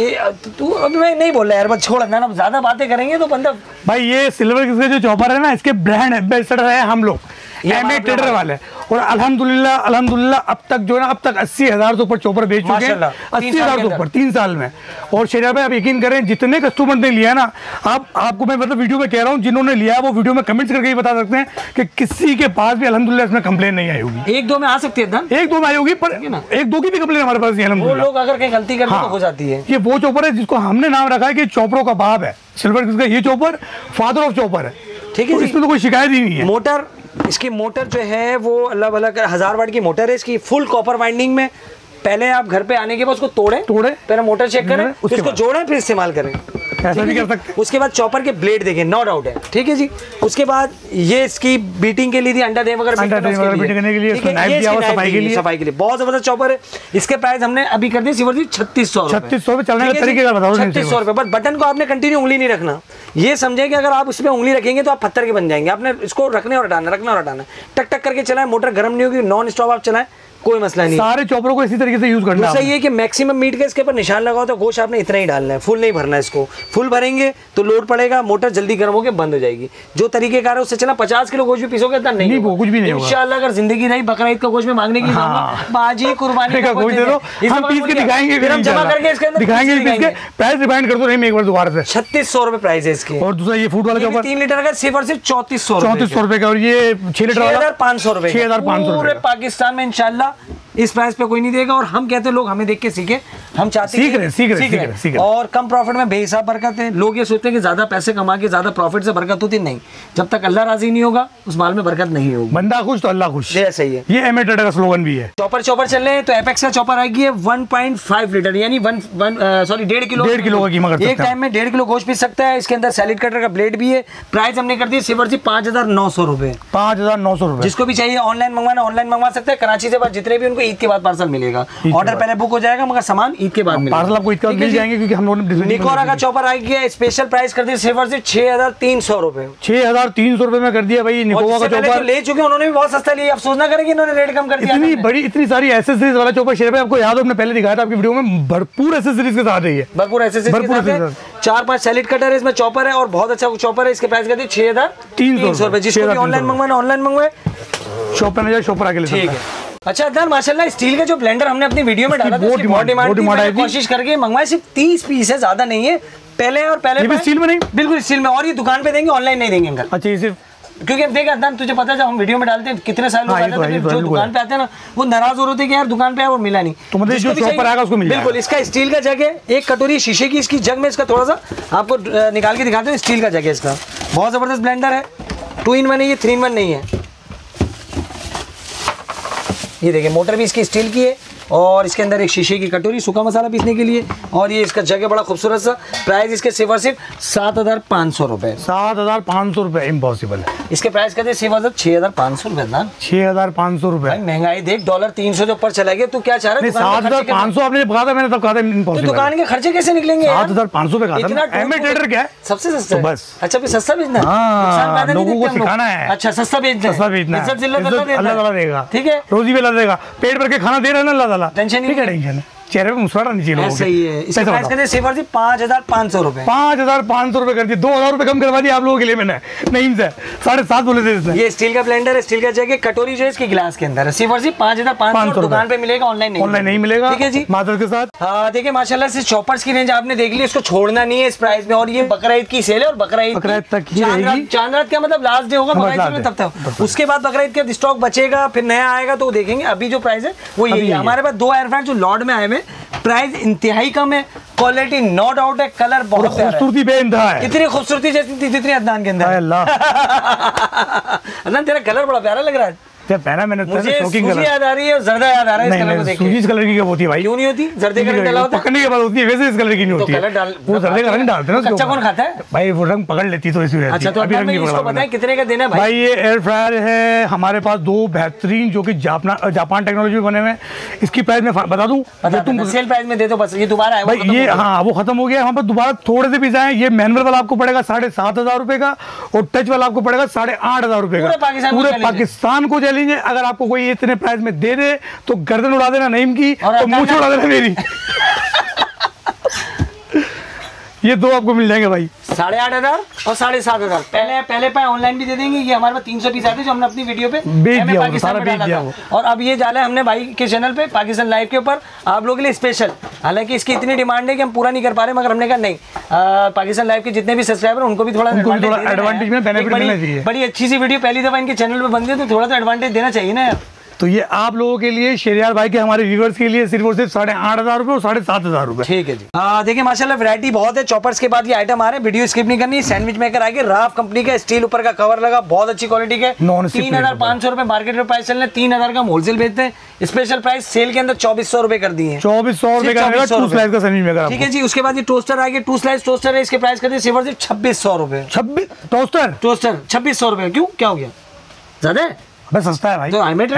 तू, अब मैं नहीं बोल रहा यार, बस छोड़ ना, ज्यादा बातें करेंगे तो बंदा। भाई ये सिल्वर के जो चॉपर है ना, इसके ब्रांड एम्बेसडर है हम लोग, एमए ट्रेडर वाले। और अल्हम्दुलिल्लाह अल्हम्दुलिल्लाह अब तक जो है ना, अब तक अस्सी हजार से ऊपर चॉपर बेच चुके हैं, अस्सी हजार से ऊपर तीन साल में। और शेरा भाई आप यकीन करें, जितने कस्टमर ने लिया ना, आप आपको मैं मतलब वीडियो में कह रहा हूँ, जिन्होंने लिया वो वीडियो में कमेंट्स करके ही बता सकते हैं कि किसी के पास भी अल्हम्दुलिल्लाह इसमें कंप्लेन नहीं आई होगी। एक दो में आ सकती है, एक दो में आई होगी, पर एक दो की भी कंप्लेन हमारे पास नहीं है। वो लोग अगर कहीं गलती करते तो हो जाती है। ये वो चॉपर है जिसको हमने नाम रखा है कि चॉपरों का बाप है, सिल्वर का ये चॉपर फादर ऑफ चॉपर है। ठीक है, इसमें तो कोई शिकायत ही नहीं है। मोटर, इसकी मोटर जो है वो अल्लाह भला कर हजार वाट की मोटर है इसकी, फुल कॉपर वाइंडिंग में। पहले आप घर पे आने के बाद उसको तोड़े तोड़े पहले मोटर चेक करें, उसको जोड़ें, फिर इस्तेमाल करें। ऐसा भी कर सकते। उसके बाद चॉपर के ब्लेड देखें, नो डाउट है। ठीक है जी, उसके बाद ये इसकी बीटिंग के लिए थी, अंडा दे वगैरह बीटिंग करने के लिए, सफाई के लिए, सफाई के लिए बहुत जबरदस्त चॉपर है। इसके प्राइस हमने अभी कर दिए सिर्फ छत्तीस सौ छत्तीस सौ चलने का तरीके का बताओ। छत्तीस सौ रुपए, बस बटन को आपने कंटिन्यू उंगली नहीं रखना। ये समझे कि अगर आप उसमें उंगली रखेंगे तो आप पत्थर के बन जाएंगे। आपने इसको रखने और हटाना, रखना और हटाना, टक टक करके चलाएं, मोटर गर्म नहीं होगी, नॉन स्टॉप आप चलाएं, कोई मसला नहीं। सारे चॉपरों को इसी तरीके से यूज करना है। सही है कि मैक्सिमम मीट के इसके ऊपर निशान लगाओ तो गोश्त आपने इतना ही डालना है, फुल नहीं भरना है इसको। फुल भरेंगे तो लोड पड़ेगा, मोटर जल्दी गर्म होकर बंद हो जाएगी। जो तरीके कार है उससे चला पचास किलो गोश्त भी पीसोगे इतना नहीं, नहीं, वो कुछ भी नहीं होगा। इंशाल्लाह अगर जिंदगी रही बकरा ईद का गोश्त में मांगने की, हाँ। बाजी कुर्बानी का गोश्त दे दो, हम पीस के दिखाएंगे, फिर हम जमा करके इसके अंदर दिखाएंगे। प्राइस रिमाइंड कर दो नहीं, एक बार दोबारा से। छत्तीस सौ रुपए प्राइस है इसकी। और दूसरा ये फूड वाला चॉपर तीन लीटर का सिर्फ और सिर्फ चौतीस सौ चौंतीस सौ रुपए का। और ये छह लीटर वाला पाँच सौ रुपए, छह हजार पाँच सौ पूरे पाकिस्तान में इंशाल्लाह इस प्राइस पे कोई नहीं देगा। और हम कहते हैं लोग हमें देख के सीखे, हम चाहते सीख रहे सीख रहे सीख रहे सीख रहे और कम प्रॉफिट में बेहिसाब बरकत है। लोग ये सोचते हैं कि ज्यादा पैसे कमा के ज्यादा प्रॉफिट से बरकत होती, नहीं। जब तक अल्लाह राजी नहीं होगा उस माल में बरकत नहीं होगी। बंदा खुश तो अल्लाह खुश, ये सही है। ये एमए ट्रेडर का स्लोगन भी है। चॉपर चॉपर चल रहे हैं तो एपेक्स का चॉपर आएगी है वन पॉइंट फाइव लीटर यानी वन वन सॉरी डेढ़ किलो डेढ़ किलो का कीमत एक टाइम में डेढ़ किलो गोश्त पीस सकता है। इसके अंदर सैलेड कटर का ब्लेड भी है। प्राइस हमने कर दी सिर्फ सिर्फ पाँच हजार नौ सौ रुपए पाँच हजार नौ सौ रुपए। जिसको भी चाहिए ऑनलाइन मंगवाना ऑनलाइन मंगवा सकते हैं। कराची से बाद जितने भी उनको ईद के बाद पार्सल मिलेगा। ऑर्डर पहले बुक हो जाएगा मगर सामान ईद के बाद मिलेगा। पार्सल आपको ईद के बाद मिल जाएंगे क्योंकि हम लोगों ने निकोरा का चॉपर आ गया, स्पेशल प्राइस कर दिया सिर्फ सिर्फ छह हजार तीन सौ रुपए छह हजार तीन सौ रुपए में कर दिया भाई। निकोरा का चॉपर ले चुके उन्होंने भी बहुत सस्ता लिया, अफसोस ना करें कि इन्होंने रेट कम कर दिया। इतनी बड़ी इतनी सारी एसेसरीज वाला चॉपर शेर भाई आपको याद हो, हमने पहले दिखाया था आपकी वीडियो में, भरपूर एसेसरीज के साथ है। भरपूर एसेसरीज, चार पांच सैलेड कटर है इसमें, चॉपर है और बहुत अच्छा चॉपर है। इसके प्राइस कर दिए छह हजार तीन सौ रुपए। जिसको ऑनलाइन मंगवाना ऑनलाइन मंगवाए, शॉप पे शॉप पर आके ले सकते हैं। अच्छा अदनान माशाल्लाह स्टील का जो ब्लेंडर हमने अपनी वीडियो में डाला था उसकी बहुत डिमांड थी, कोशिश करके मंगवाए। सिर्फ तीस पीस है, ज्यादा नहीं है। पहले और पहले ये भी स्टील में नहीं, बिल्कुल स्टील में। और ये दुकान पे देंगे, ऑनलाइन नहीं देंगे अंकल। अच्छा ये सिर्फ क्योंकि अब देख अदनान तुझे पता है जब हम वीडियो में डालते हैं कितने सारे लोग आते हैं जो दुकान पे आते हैं ना वो नाराज हो रहे थे कि यार दुकान पे आया और मिला नहीं। तो मतलब जो शॉप पर आएगा उसको मिल जाएगा। बिल्कुल। इसका स्टील का जग है, एक कटोरी शीशे की इसकी जग में। इसका थोड़ा सा आपको निकाल के दिखाते हैं। स्टील का जग है इसका, बहुत जबरदस्त ब्लेंडर है। टू इन वन है ये, थ्री इन वन नहीं है। ये देखिए मोटर भी इसकी स्टील की है। और इसके अंदर एक शीशे की कटोरी सूखा मसाला पीसने के लिए, और ये इसका जगह बड़ा खूबसूरत सा। प्राइस इसके सिर्फ और सिर्फ सात हजार पाँच सौ रुपए। सात हजार पाँच सौ रुपए इम्पॉसिबल है। इसके प्राइस कहते हैं सिर्फ और सिर्फ छह हजार पाँच सौ रुपए ना। छह हजार पाँच सौ रुपए महंगाई देख, डॉलर तीन सौ से ऊपर चला गया, तू क्या चाह रहा है? सात हजार पाँच सौ आपने कहा था, मैंने तब कहा था इम्पॉसिबल। दुकान के खर्चे कैसे निकलेंगे? सात हजार पाँच सौ पे कहा था। एमए ट्रेडर क्या है? सबसे सस्ता है। बस अच्छा फिर सस्ता बेचना है, हाँ, लोगों को सिखाना है। अच्छा सस्ता बेचना है, सस्ता बेचना है, अल्लाह ताला देगा, ठीक है, रोजी भी अल्लाह देगा, पेट भर के खाना दे रहा है ना अल्लाह ताला, टेंशन नहीं है, टेंशन है, चेहरे पे मुस्कुराहट नहीं चाहिए। सही है। इसका प्राइस कहते हैं सिर्फ सिर्फ पाँच हजार पाँच सौ रुपए। पाँच हजार पाँच सौ रुपए कर दिए, दो हजार रुपए कम करवा दिए आप लोगों के लिए मैंने, नहीं से साढ़े सात बोले थे इसने। ये स्टील का ब्लेंडर है, स्टील का जग है, कटोरी जो है इसके गिलास के अंदर है, सिर्फ और सिर्फ पाँच हजार पाँच सौ। दुकान पे मिलेगा, ऑनलाइन नहीं, ऑनलाइन नहीं मिलेगा, ठीक है जी, मादर के साथ। हाँ देखिए माशाल्लाह से चॉपर्स की रेंज आपने देख ली, इसको छोड़ना नहीं है इस प्राइस में। और ये बकरा ईद की सेल है, और बकरा ईद बकरा ईद तक ही रहेगी। चांद रात क्या मतलब लास्ट डे होगा बकरा ईद में, तब तक उसके बाद बकरा ईद का स्टॉक बचेगा, फिर नया आएगा तो देखेंगे। अभी जो प्राइस है वो यही है। हमारे पास दो एयर फ्रायर जो लॉट में आए हुए, प्राइस इंतहाई कम है, क्वालिटी नो डाउट है, कलर बहुत खूबसूरती बेइंतहा है, इतनी खूबसूरती जैसी थी जितनी अदनान के अंदर। अल्लाह अदनान तेरा कलर बड़ा प्यारा लग रहा है। पहना मैंने मुझे सूजी याद आ रही है, जर्दा याद आ रहा है इस कलर को देख के। सूजी इस कलर की कब होती है भाई? क्यों नहीं होती? जर्दे का रंग डाला होता है, पकड़ने के बाद होती है, वैसे इस कलर की नहीं होती है। वो जर्दे का रंग डालते हैं ना। कच्चा कौन खाता है भाई? वो रंग पकड़ लेती तो इसी। अच्छा तो अभी इसको पता है कितने का देना है भाई? भाई ये एयर फ्रायर है हमारे पास दो बेहतरीन, जो कि जापान टेक्नोलॉजी में बने हुए। इसकी प्राइस मैं बता दूं, तुम सेल प्राइस में दे दो बस। ये दोबारा है भाई, ये हाँ वो खत्म हो गया। हमारे पास दोबारा थोड़े से पीस आए। ये मैनुअल वाला आपको पड़ेगा साढ़े सात हजार रुपए का, और टच वाला आपको पड़ेगा साढ़े आठ हजार रुपए का। पूरे पाकिस्तान को चैलेंज है। अगर आपको कोई इतने प्राइस में दे दे तो गर्दन उड़ा देना नईम की, तो मुंह उड़ा देना मेरी। ये दो आपको मिल जाएंगे भाई, साढ़े आठ हजार और साढ़े सात हजार। पहले पहले पाए ऑनलाइन भी दे देंगे। ये हमारे पास तीन सौ पीस आते जो हमने अपनी वीडियो पे भेज दिया, वो सारा भेज दिया वो। और अब ये डाला है हमने भाई के चैनल पे पाकिस्तान लाइव के ऊपर आप लोगों के लिए स्पेशल। हालांकि इसकी इतनी डिमांड है कि हम पूरा नहीं कर पा रहे, मगर हमने कहा नहीं, आ, पाकिस्तान लाइव के जितने भी सब्सक्राइबर उनको भी थोड़ा एडवांटेज में बेनिफिट मिलना चाहिए। बड़ी अच्छी सी वीडियो पहली दफा इनके चैनल पे बनती है, तो थोड़ा सा एडवांटेज देना चाहिए ना यार। तो ये आप लोगों के लिए, शेरियार भाई के हमारे व्यूअर्स के लिए सिर्फ और सिर्फ साढ़े आठ हजार रुपए और साढ़े सात हजार रुपए। ठीक है जी। आ, देखिए माशाल्लाह वैरायटी बहुत है। चॉपर्स के बाद ये आइटम आ रहे हैं, वीडियो स्किप नहीं करनी। सैंडविच मेकर आएगी, राफ कंपनी का, स्टील ऊपर का कवर लगा, बहुत अच्छी क्वालिटी का। तीन हजार पाँच सौ रुपए मार्केट में प्राइस चल रहे हैं, तीन हजार का होलसेल बेचते हैं। स्पेशल प्राइस सेल के अंदर चौबीस सौ रुपए कर दिए हैं, चौबीस सौ रुपए का सैंडविच मेकर। ठीक है जी। उसके बाद ये टोस्टर आएगी, टू स्लाइस टोस्टर है, इसके प्राइस कर दिए सिर्फ सिर्फ छब्बीस सौ रुपए। छब्बीस टोस्टर टोस्टर छब्बीस सौ रुपए क्यों, क्या हो गया? ज्यादा है? बस सस्ता है भाई, तो सब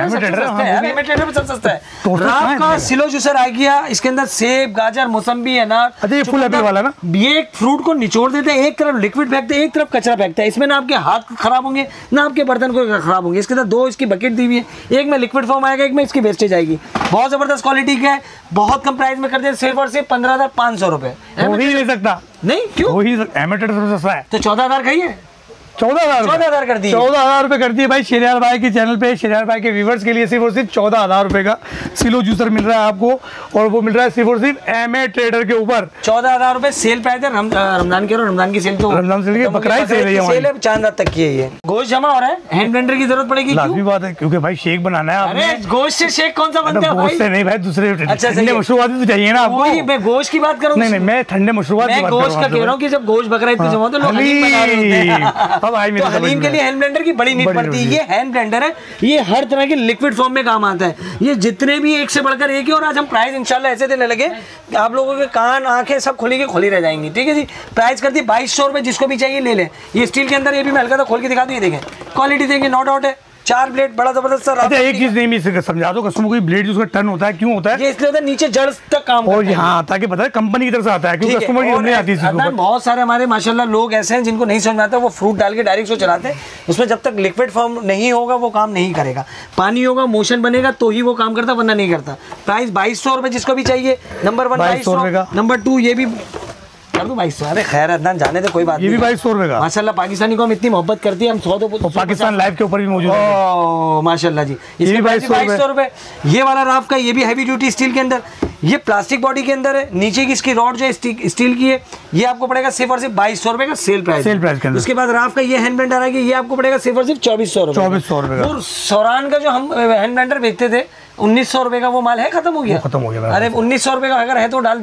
सस्ता है। रात का सिलो जूसर आ गया, इसके अंदर सेब, गाजर, मौसम्बी, अनार। अच्छा ये फुल एप्पल वाला ना? ये एक फ्रूट को निचोड़ देते हैं, एक तरफ लिक्विड फेंकते हैं, एक तरफ कचरा फेंकता है। इसमें ना आपके हाथ खराब होंगे ना आपके बर्तन को खराब होंगे। इसके अंदर दो इसकी बकेट दी हुई है, एक में लिक्विड फॉर्म आएगा, एक में इसकी वेस्टेज आएगी। बहुत जबरदस्त क्वालिटी का है, बहुत कम प्राइस में कर दिया, सिर्फ और सिर्फ पंद्रह हजार पाँच सौ रुपए। वही नहीं सकता नहीं क्यों? वही एमेटेड सबसे सस्ता है, तो चौदह हजार का ही है। चौदह हजार चौदह हजार कर दिए, चौदह हजार रुपए कर दिए भाई। शेरियार भाई के चैनल पे, शेरियार भाई के व्यूवर्स के लिए सिर्फ और सिर्फ चौदह हजार रुपए का सिलो जूसर मिल रहा है आपको, और वो मिल रहा है सिर्फ और सिर्फ एमए ट्रेडर के ऊपर। चौदह हजार रुपए सेल प्राइस है। रमजान के रमजान की सेल तो रमजान सेल की बकरा सेल है, सेल है, चांद रात तक की है। ये गोश्त जमा हो रहा है, हैंड ब्लेंडर की जरूरत पड़ेगी। लाजमी बात है, क्योंकि भाई शेक बनाना है। अरे गोश्त से शेक कौन सा बनता है भाई? गोश्त से नहीं भाई, दूसरे अच्छा ठंडे मशरूबात तो चाहिए ना आपको। वही मैं गोश्त की बात करूं। नहीं नहीं, मैं ठंडे मशरूबात की बात कर रहा हूं। गोश्त का कह रहा हूं कि जब गोश्त बकरा ईद पे जमा होता है, लोग हलीम बना रहे होते हैं। अब आई मेरे हलीम के लिए हैंड ब्लेंडर की बड़ी नीड पड़ती है। ये हैंड ब्लेंडर है, ये हर तरह के लिक्विड फॉर्म में काम आता है। ये जितने भी एक से बढ़कर एक है, और आज हम प्राइस इंशाल्लाह ऐसे देने लगे आप लोगों के कान आंखें सब खुली के खुली रह जाएंगी। ठीक है जी। प्राइस कर दी बाईस सौ रुपए, जिसको भी चाहिए ले ले। ये स्टील के अंदर, ये भी मैं हल्का सा खोल के दिखा दूं, ये देखें क्वालिटी देंगे, नो डाउट है। चार ब्लेड बड़ा जबरदस्त सर। अच्छा एक चीज नहीं मैं समझा दो कस्टमर को, ब्लेड उसका टर्न होता है क्यों होता है? ये इसलिए होता है नीचे जड़ तक काम और यहाँ ताकि पता है कंपनी की तरफ से आता है, क्योंकि कस्टमर की नहीं आती है। बहुत सारे हमारे माशाल्लाह लोग ऐसे हैं जिनको नहीं समझ में आता, वो फ्रूट डाल के डायरेक्ट उसको चलाते हैं। उसमें जब तक लिक्विड फॉर्म नहीं होगा वो काम नहीं करेगा। पानी होगा, मोशन बनेगा तो ही वो काम करता, वरना नहीं करता। प्राइस बाईस सौ रुपए, जिसको भी चाहिए। नंबर वन बाईस सौ रुपए का, नंबर टू ये भी कर दो बाईस सौ। अरे खैर अदनान जाने दे, कोई बात ये भी बाईस सौ रुपए का। माशाल्लाह पाकिस्तानी को हम इतनी मोहब्बत करती है, हम सौ तो पाकिस्तान लाइव के ऊपर भी मौजूद है माशाल्लाह जी। इसके बाईस सौ रुपए। ये वाला राफ का, ये भी हैवी ड्यूटी स्टील के अंदर, ये प्लास्टिक बॉडी के अंदर है। नीचे की इसकी रॉड जो है स्टील की है। ये आपको पड़ेगा सिर्फ और सिर्फ बाईस सौ रुपए का सेल प्राइस। सेल प्राइस के अंदर। उसके बाद राफ का ये हैंड ब्लेंडर आएगी, ये आपको पड़ेगा सिर्फ और सिर्फ चौबीस सौ रुपए। चौबीस सौ रुपए और सौरान का जो हम हैंड ब्लेंडर बेचते थे उन्नीस सौ रुपए का, वो माल है खत्म हो गया, खत्म हो गया। अरे उन्नीस सौ रुपए का अगर है तो डाल दे।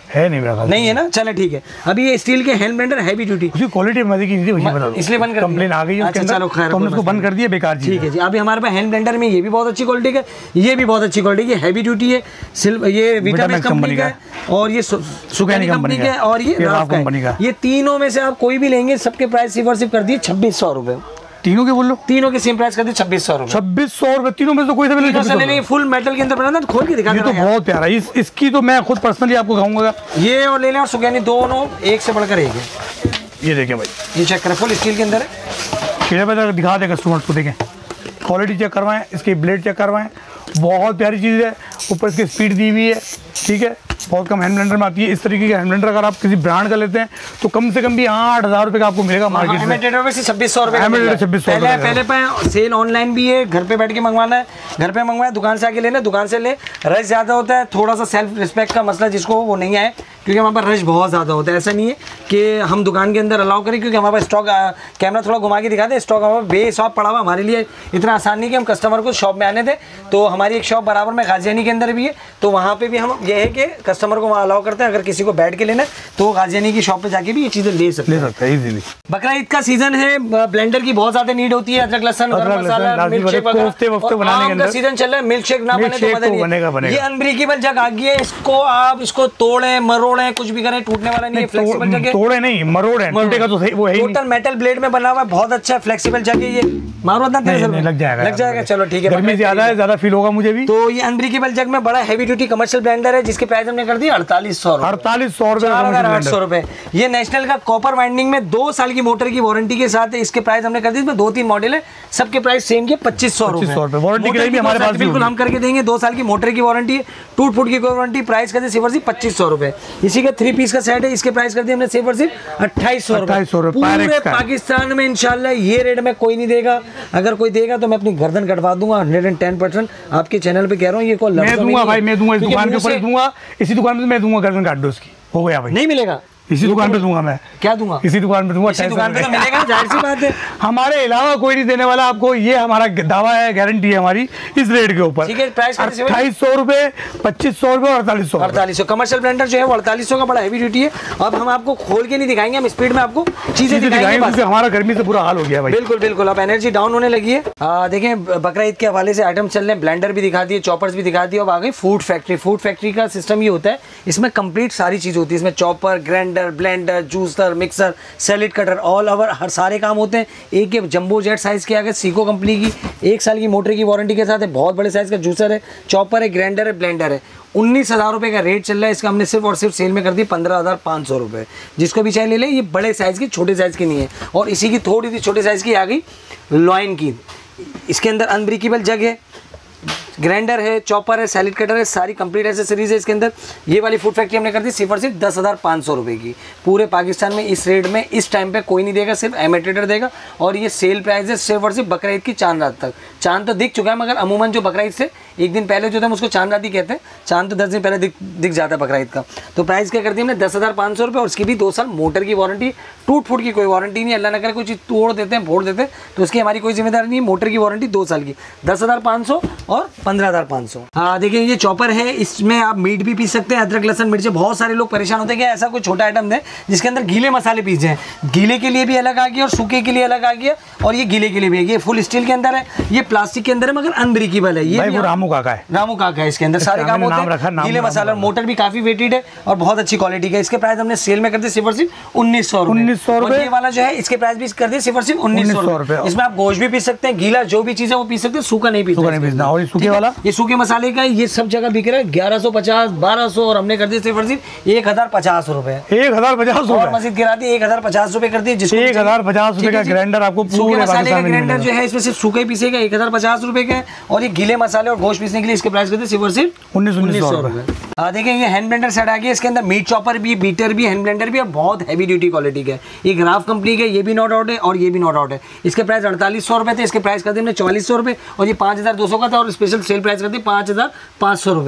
है नहीं मेरा ख्याल नहीं है ना, चलो ठीक है। अभी ये स्टील के हैंड ब्लेंडर हैवी ड्यूटी, उसकी क्वालिटी मजे की नहीं थी, मुझे बता दो, इसलिए बंद कर कंप्लेन आ गई है उसके अच्छा, अंदर, चलो खैर, तो हमने उसको बंद कर दिया, बेकार चीज ठीक है जी। अभी हमारे पास हैंड ब्लेंडर में ये भी बहुत अच्छी क्वालिटी का, ये भी बहुत अच्छी क्वालिटी की हैवी ड्यूटी है, सिल्वर ये विटामिक्स कंपनी का है और ये सुगैनी कंपनी का है और ये राफ कंपनी का। ये तीनों में से आप कोई भी लेंगे, सबके प्राइस सिर्फ और सिर्फ कर दिए छब्बीस सौ रुपए। तीनों के बोल लो, तीनों के सेम प्राइस कर दिए छब्बीस सौ रुपए। छब्बीस सौ रुपए तीनों में से कोई सा नहीं, फुल मेटल के अंदर बना था, खोल के दिखा। ये तो बहुत प्यारा है, इस, इसकी तो मैं खुद पर्सनली आपको कहूंगा ये और ले लें, और सुगैनी दोनों एक से बढ़कर एक है। ये देखें भाई, ये चेक करें, फुल स्टील के अंदर है। खेड़े पे दिखा दे कस्टमर्स को, देखें क्वालिटी चेक करवाएं, इसकी ब्लेड चेक करवाएं, बहुत प्यारी चीज़ है। ऊपर इसकी स्पीड दी हुई है, ठीक है, बहुत कम हैंड ब्लेंडर में आती है। इस तरीके के हैंड ब्लेंडर अगर आप किसी ब्रांड का लेते हैं तो कम से कम भी आठ हजार रुपए का आपको मिलेगा मार्केट में। छब्बीस सौ रुपए छब्बीस सौ पहले पहले पे सेल ऑनलाइन भी है, घर पे बैठ के मंगवाना है, घर पे मंगवाए, दुकान से आके लेना, दुकान से ले। रश ज़्यादा होता है, थोड़ा सा सेल्फ रिस्पेक्ट का मसला जिसको वो नहीं आए, क्योंकि हमारे पास रश बहुत ज़्यादा होता है। ऐसा नहीं है कि हम दुकान के अंदर अलाउ करें, क्योंकि हमारे पास स्टॉक, कैमरा थोड़ा घुमा के दिखाते हैं, स्टॉक हमारे बे शॉप पड़ा हुआ, हमारे लिए इतना आसान नहीं कि हम कस्टमर को शॉप में आने दें। तो हमारी एक शॉप बराबर में गाजियानी के अंदर भी है, तो वहाँ पे भी हम ये है कि कस्टमर को वहाँ अलाउ करते हैं। अगर किसी को बैठ के लेना है तो गाजियानी की शॉप पे जाके भी ये चीज़ें ले सकते ले सकते हैं इजीली। बकरा ईद का सीजन है, ब्लेंडर की बहुत ज्यादा नीड होती है, अदरक लहसुन गरम मसाला, मिल्क शेक वगैरह सीजन चल रहा है। मिल्क शेक ना बने तो बनेगा बनेगा। ये अनब्रेकेबल जग आ गई है, इसको आप इसको तोड़े मरोड़े कुछ भी करें, टूटने वाला नहीं है, फ्लेक्सिबल जग है। तोड़े नहीं मरोड़े, टूटेगा तो सही, वो है टोटल मेटल ब्लेड में बना हुआ है, बहुत अच्छा फ्लेक्सिबल जग है। ये मारो ना लग जाएगा, लग जाएगा, चलो ठीक है। गर्मी ज्यादा है, ज्यादा फील होगा मुझे भी। तो ये अनब्रेकेबल जग में बड़ा हैवी ड्यूटी कमर्शियल ब्लेंडर है, जिसके प्राइस हमने कर दिया अड़तालीस सौ अड़तालीस सौ रुपए आठ सौ रुपए। ये नेशनल का कॉपर वाइंडिंग में दो साल की मोटर की वारंटी के साथ है, इसके प्राइस हमने कर दी। इसमें दो तीन मॉडल है, सबके प्राइस सेम के पच्चीस सौ रुपए वारंटी के लिए भी हमारे पास बिल्कुल हम करके देंगे। दो साल की मोटर की वारंटी है, टूट फूट की वारंटी, प्राइस कर दी सिर्फ और सिर्फ पच्चीस सौ रुपए। इसी का थ्री पीस का सेट है, इसके प्राइस कर दिए हमने सिर्फ और सिर्फ अट्ठाईस सौ रुपए। पूरे पाकिस्तान में इंशाल्लाह ये रेट में कोई नहीं देगा, अगर कोई देगा तो मैं अपनी गर्दन कटवा दूंगा हंड्रेड एंड टेन परसेंट। आपके चैनल पे कह रहा हूँ, ये कॉल मैं दूंगा भाई, मैं दूंगा, इस दुकान के ऊपर दूंगा, इसी दुकान पे मैं दूंगा, गर्दन काट दो उसकी, हो गया भाई। नहीं मिलेगा, इसी दुकान पे दूंगा मैं। क्या दूंगा? इसी दुकान पे दूंगा, इसी दुकान पे तो मिलेगा, जाहिर सी बात है। हमारे अलावा कोई नहीं देने वाला आपको, ये हमारा दावा है, गारंटी है हमारी इस रेट के ऊपर। ठीक है, प्राइस अट्ठाईस सौ रुपए, पच्चीस सौ रुपए और अड़तालीस सौ अड़तालीस सौ कमर्शियल ब्लेंडर जो है वो अड़तालीस सौ का बड़ा हैवी ड्यूटी है। अब हम आपको खोल के नहीं दिखाएंगे, हम स्पीड में आपको चीजें दिखाएंगे, क्योंकि हमारा गर्मी से बुरा हाल हो गया भाई। बिल्कुल बिल्कुल, अब एनर्जी डाउन होने लगी है। देखें, बकरा ईद के हवाले से आइटम चल रहे हैं, ब्लेंडर भी दिखा दिए, चॉपर्स भी दिखा दिए। अब आ गई फूड फैक्ट्री। फूड फैक्ट्री का सिस्टम ये होता है, इसमें कंप्लीट सारी चीज होती है। इसमें chopper, grinder, blender, juicer, mixer, salad cutter, all over हर सारे काम होते हैं। एक ये जंबो जेट साइज के आ गए, सीको कंपनी की, एक साल की मोटर की वारंटी के साथ है। बहुत बड़े साइज का जूसर है, चॉपर है, ग्राइंडर है, ब्लेंडर है। उन्नीस हज़ार रुपये का रेट चल रहा है इसका, हमने सिर्फ और सिर्फ सेल में कर दी पंद्रह हज़ार पाँच सौ रुपये। जिसको भी चाहे ले ले, ये बड़े साइज़ की, छोटे साइज़ की नहीं है। और इसी की थोड़ी सी छोटे साइज़ की आ गई लॉइन की, इसके अंदर अनब्रेकेबल जग है, ग्राइंडर है, चॉपर है, सैलेड कटर है, सारी कंप्लीट एसेसरीज है इसके अंदर। ये वाली फूड फैक्ट्री हमने कर दी सिर्फ और सिर्फ दस हज़ार पाँच सौ रुपये की। पूरे पाकिस्तान में इस रेट में इस टाइम पे कोई नहीं देगा, सिर्फ एम ट्रेडर देगा। और ये सेल प्राइस है सिर्फ और सिर्फ बकरा ईद की चांद रात तक। चांद तो दिख चुका है, मगर अमूमन जो बकरा ईद से एक दिन पहले जो था उसको चांद रात ही कहते हैं। चांद तो दस दिन पहले दिख दिख जाता है बकरा ईद का। तो प्राइस क्या कर दी हमने दस हज़ार पाँच सौ रुपये, और उसकी भी दो साल मोटर की वारंटी, टूट फूट की कोई वारंटी नहीं। अल्लाह न करे कोई चीज़ तोड़ देते हैं, फोड़ देते हैं, तो उसकी हमारी कोई जिम्मेदारी नहीं है। मोटर की वारंटी दो साल की, दस हज़ार पाँच सौ और पंद्रह हज़ार पाँच सौ। हाँ देखिए, ये चॉपर है, इसमें आप मीट भी पीस सकते हैं, अदरक लहसुन मिर्च। बहुत सारे लोग परेशान होते हैं कि ऐसा कोई छोटा आइटम है जिसके अंदर गीले मसाले पीस जाए। गीले के लिए भी अलग आ गया और सूखे के लिए अलग आ गया, और ये गीले के लिए भी है। ये फुल स्टील के अंदर है, ये प्लास्टिक के अंदर है, मगर अनब्रेकेबल है। ये भाई वो रामू काका है, रामू काका है, इसके अंदर सारे काम होते हैं। गीले मसाला, मोटर भी काफी वेटेड है और बहुत अच्छी क्वालिटी का। इसके प्राइस हमने सेल में कर दिए सिर्फ और सिर्फ उन्नीस सौ उन्नीस सौ रुपए। ये वाला जो है इसके प्राइस भी कर दिए सिर्फ और सिर्फ उन्नीस सौ रुपए। इसमें आप गोश्त भी पीस सकते हैं, गीला जो भी चीज है वो पीस सकते हैं, सूखा नहीं पीसना। और सूखे वाला, ये सूखे मसाले का, ये सब जगह बिक रहा है ग्यारह सौ पचास, बारह सौ, और हमने कर दिए सिर्फ और सिर्फ एक हजार पचास रुपए। एक हजार पचास और मस्जिद गिरा दी, एक हजार पचास रुपए कर दिए। जिसको एक हजार पचास रुपए का ग्राइंडर आपको सूखे मसाले का ग्राइंडर जो है इसमें सिर्फ सूखे पीसेगा, एक हजार पचास रुपए का है। और ये गीले मसाले और गोश्त पीसने के लिए इसके प्राइस करते सिर्फ और सिर्फ उन्नीस उन्नीस सौ रुपए। देखिए, ये हैंड ब्लेंडर सेट आ गया, इसके अंदर मीट चॉपर भी, बीटर भी, हैंड ब्लेंडर भी, और बहुत हैवी ड्यूटी क्वालिटी का है। ये ग्राफ कंपनी का, ये भी नॉट आउट है और ये भी नॉट आउट है। इसके प्राइस अड़तालीस सौ रुपए थे, इसके प्राइस कर दिए हमने चौवालीस सौ रुपए, और ये पाँच हजार दो सौ का था, और स्पेशल सेल प्राइस कर दिए पाँच हजार पाँच सौ रुपए।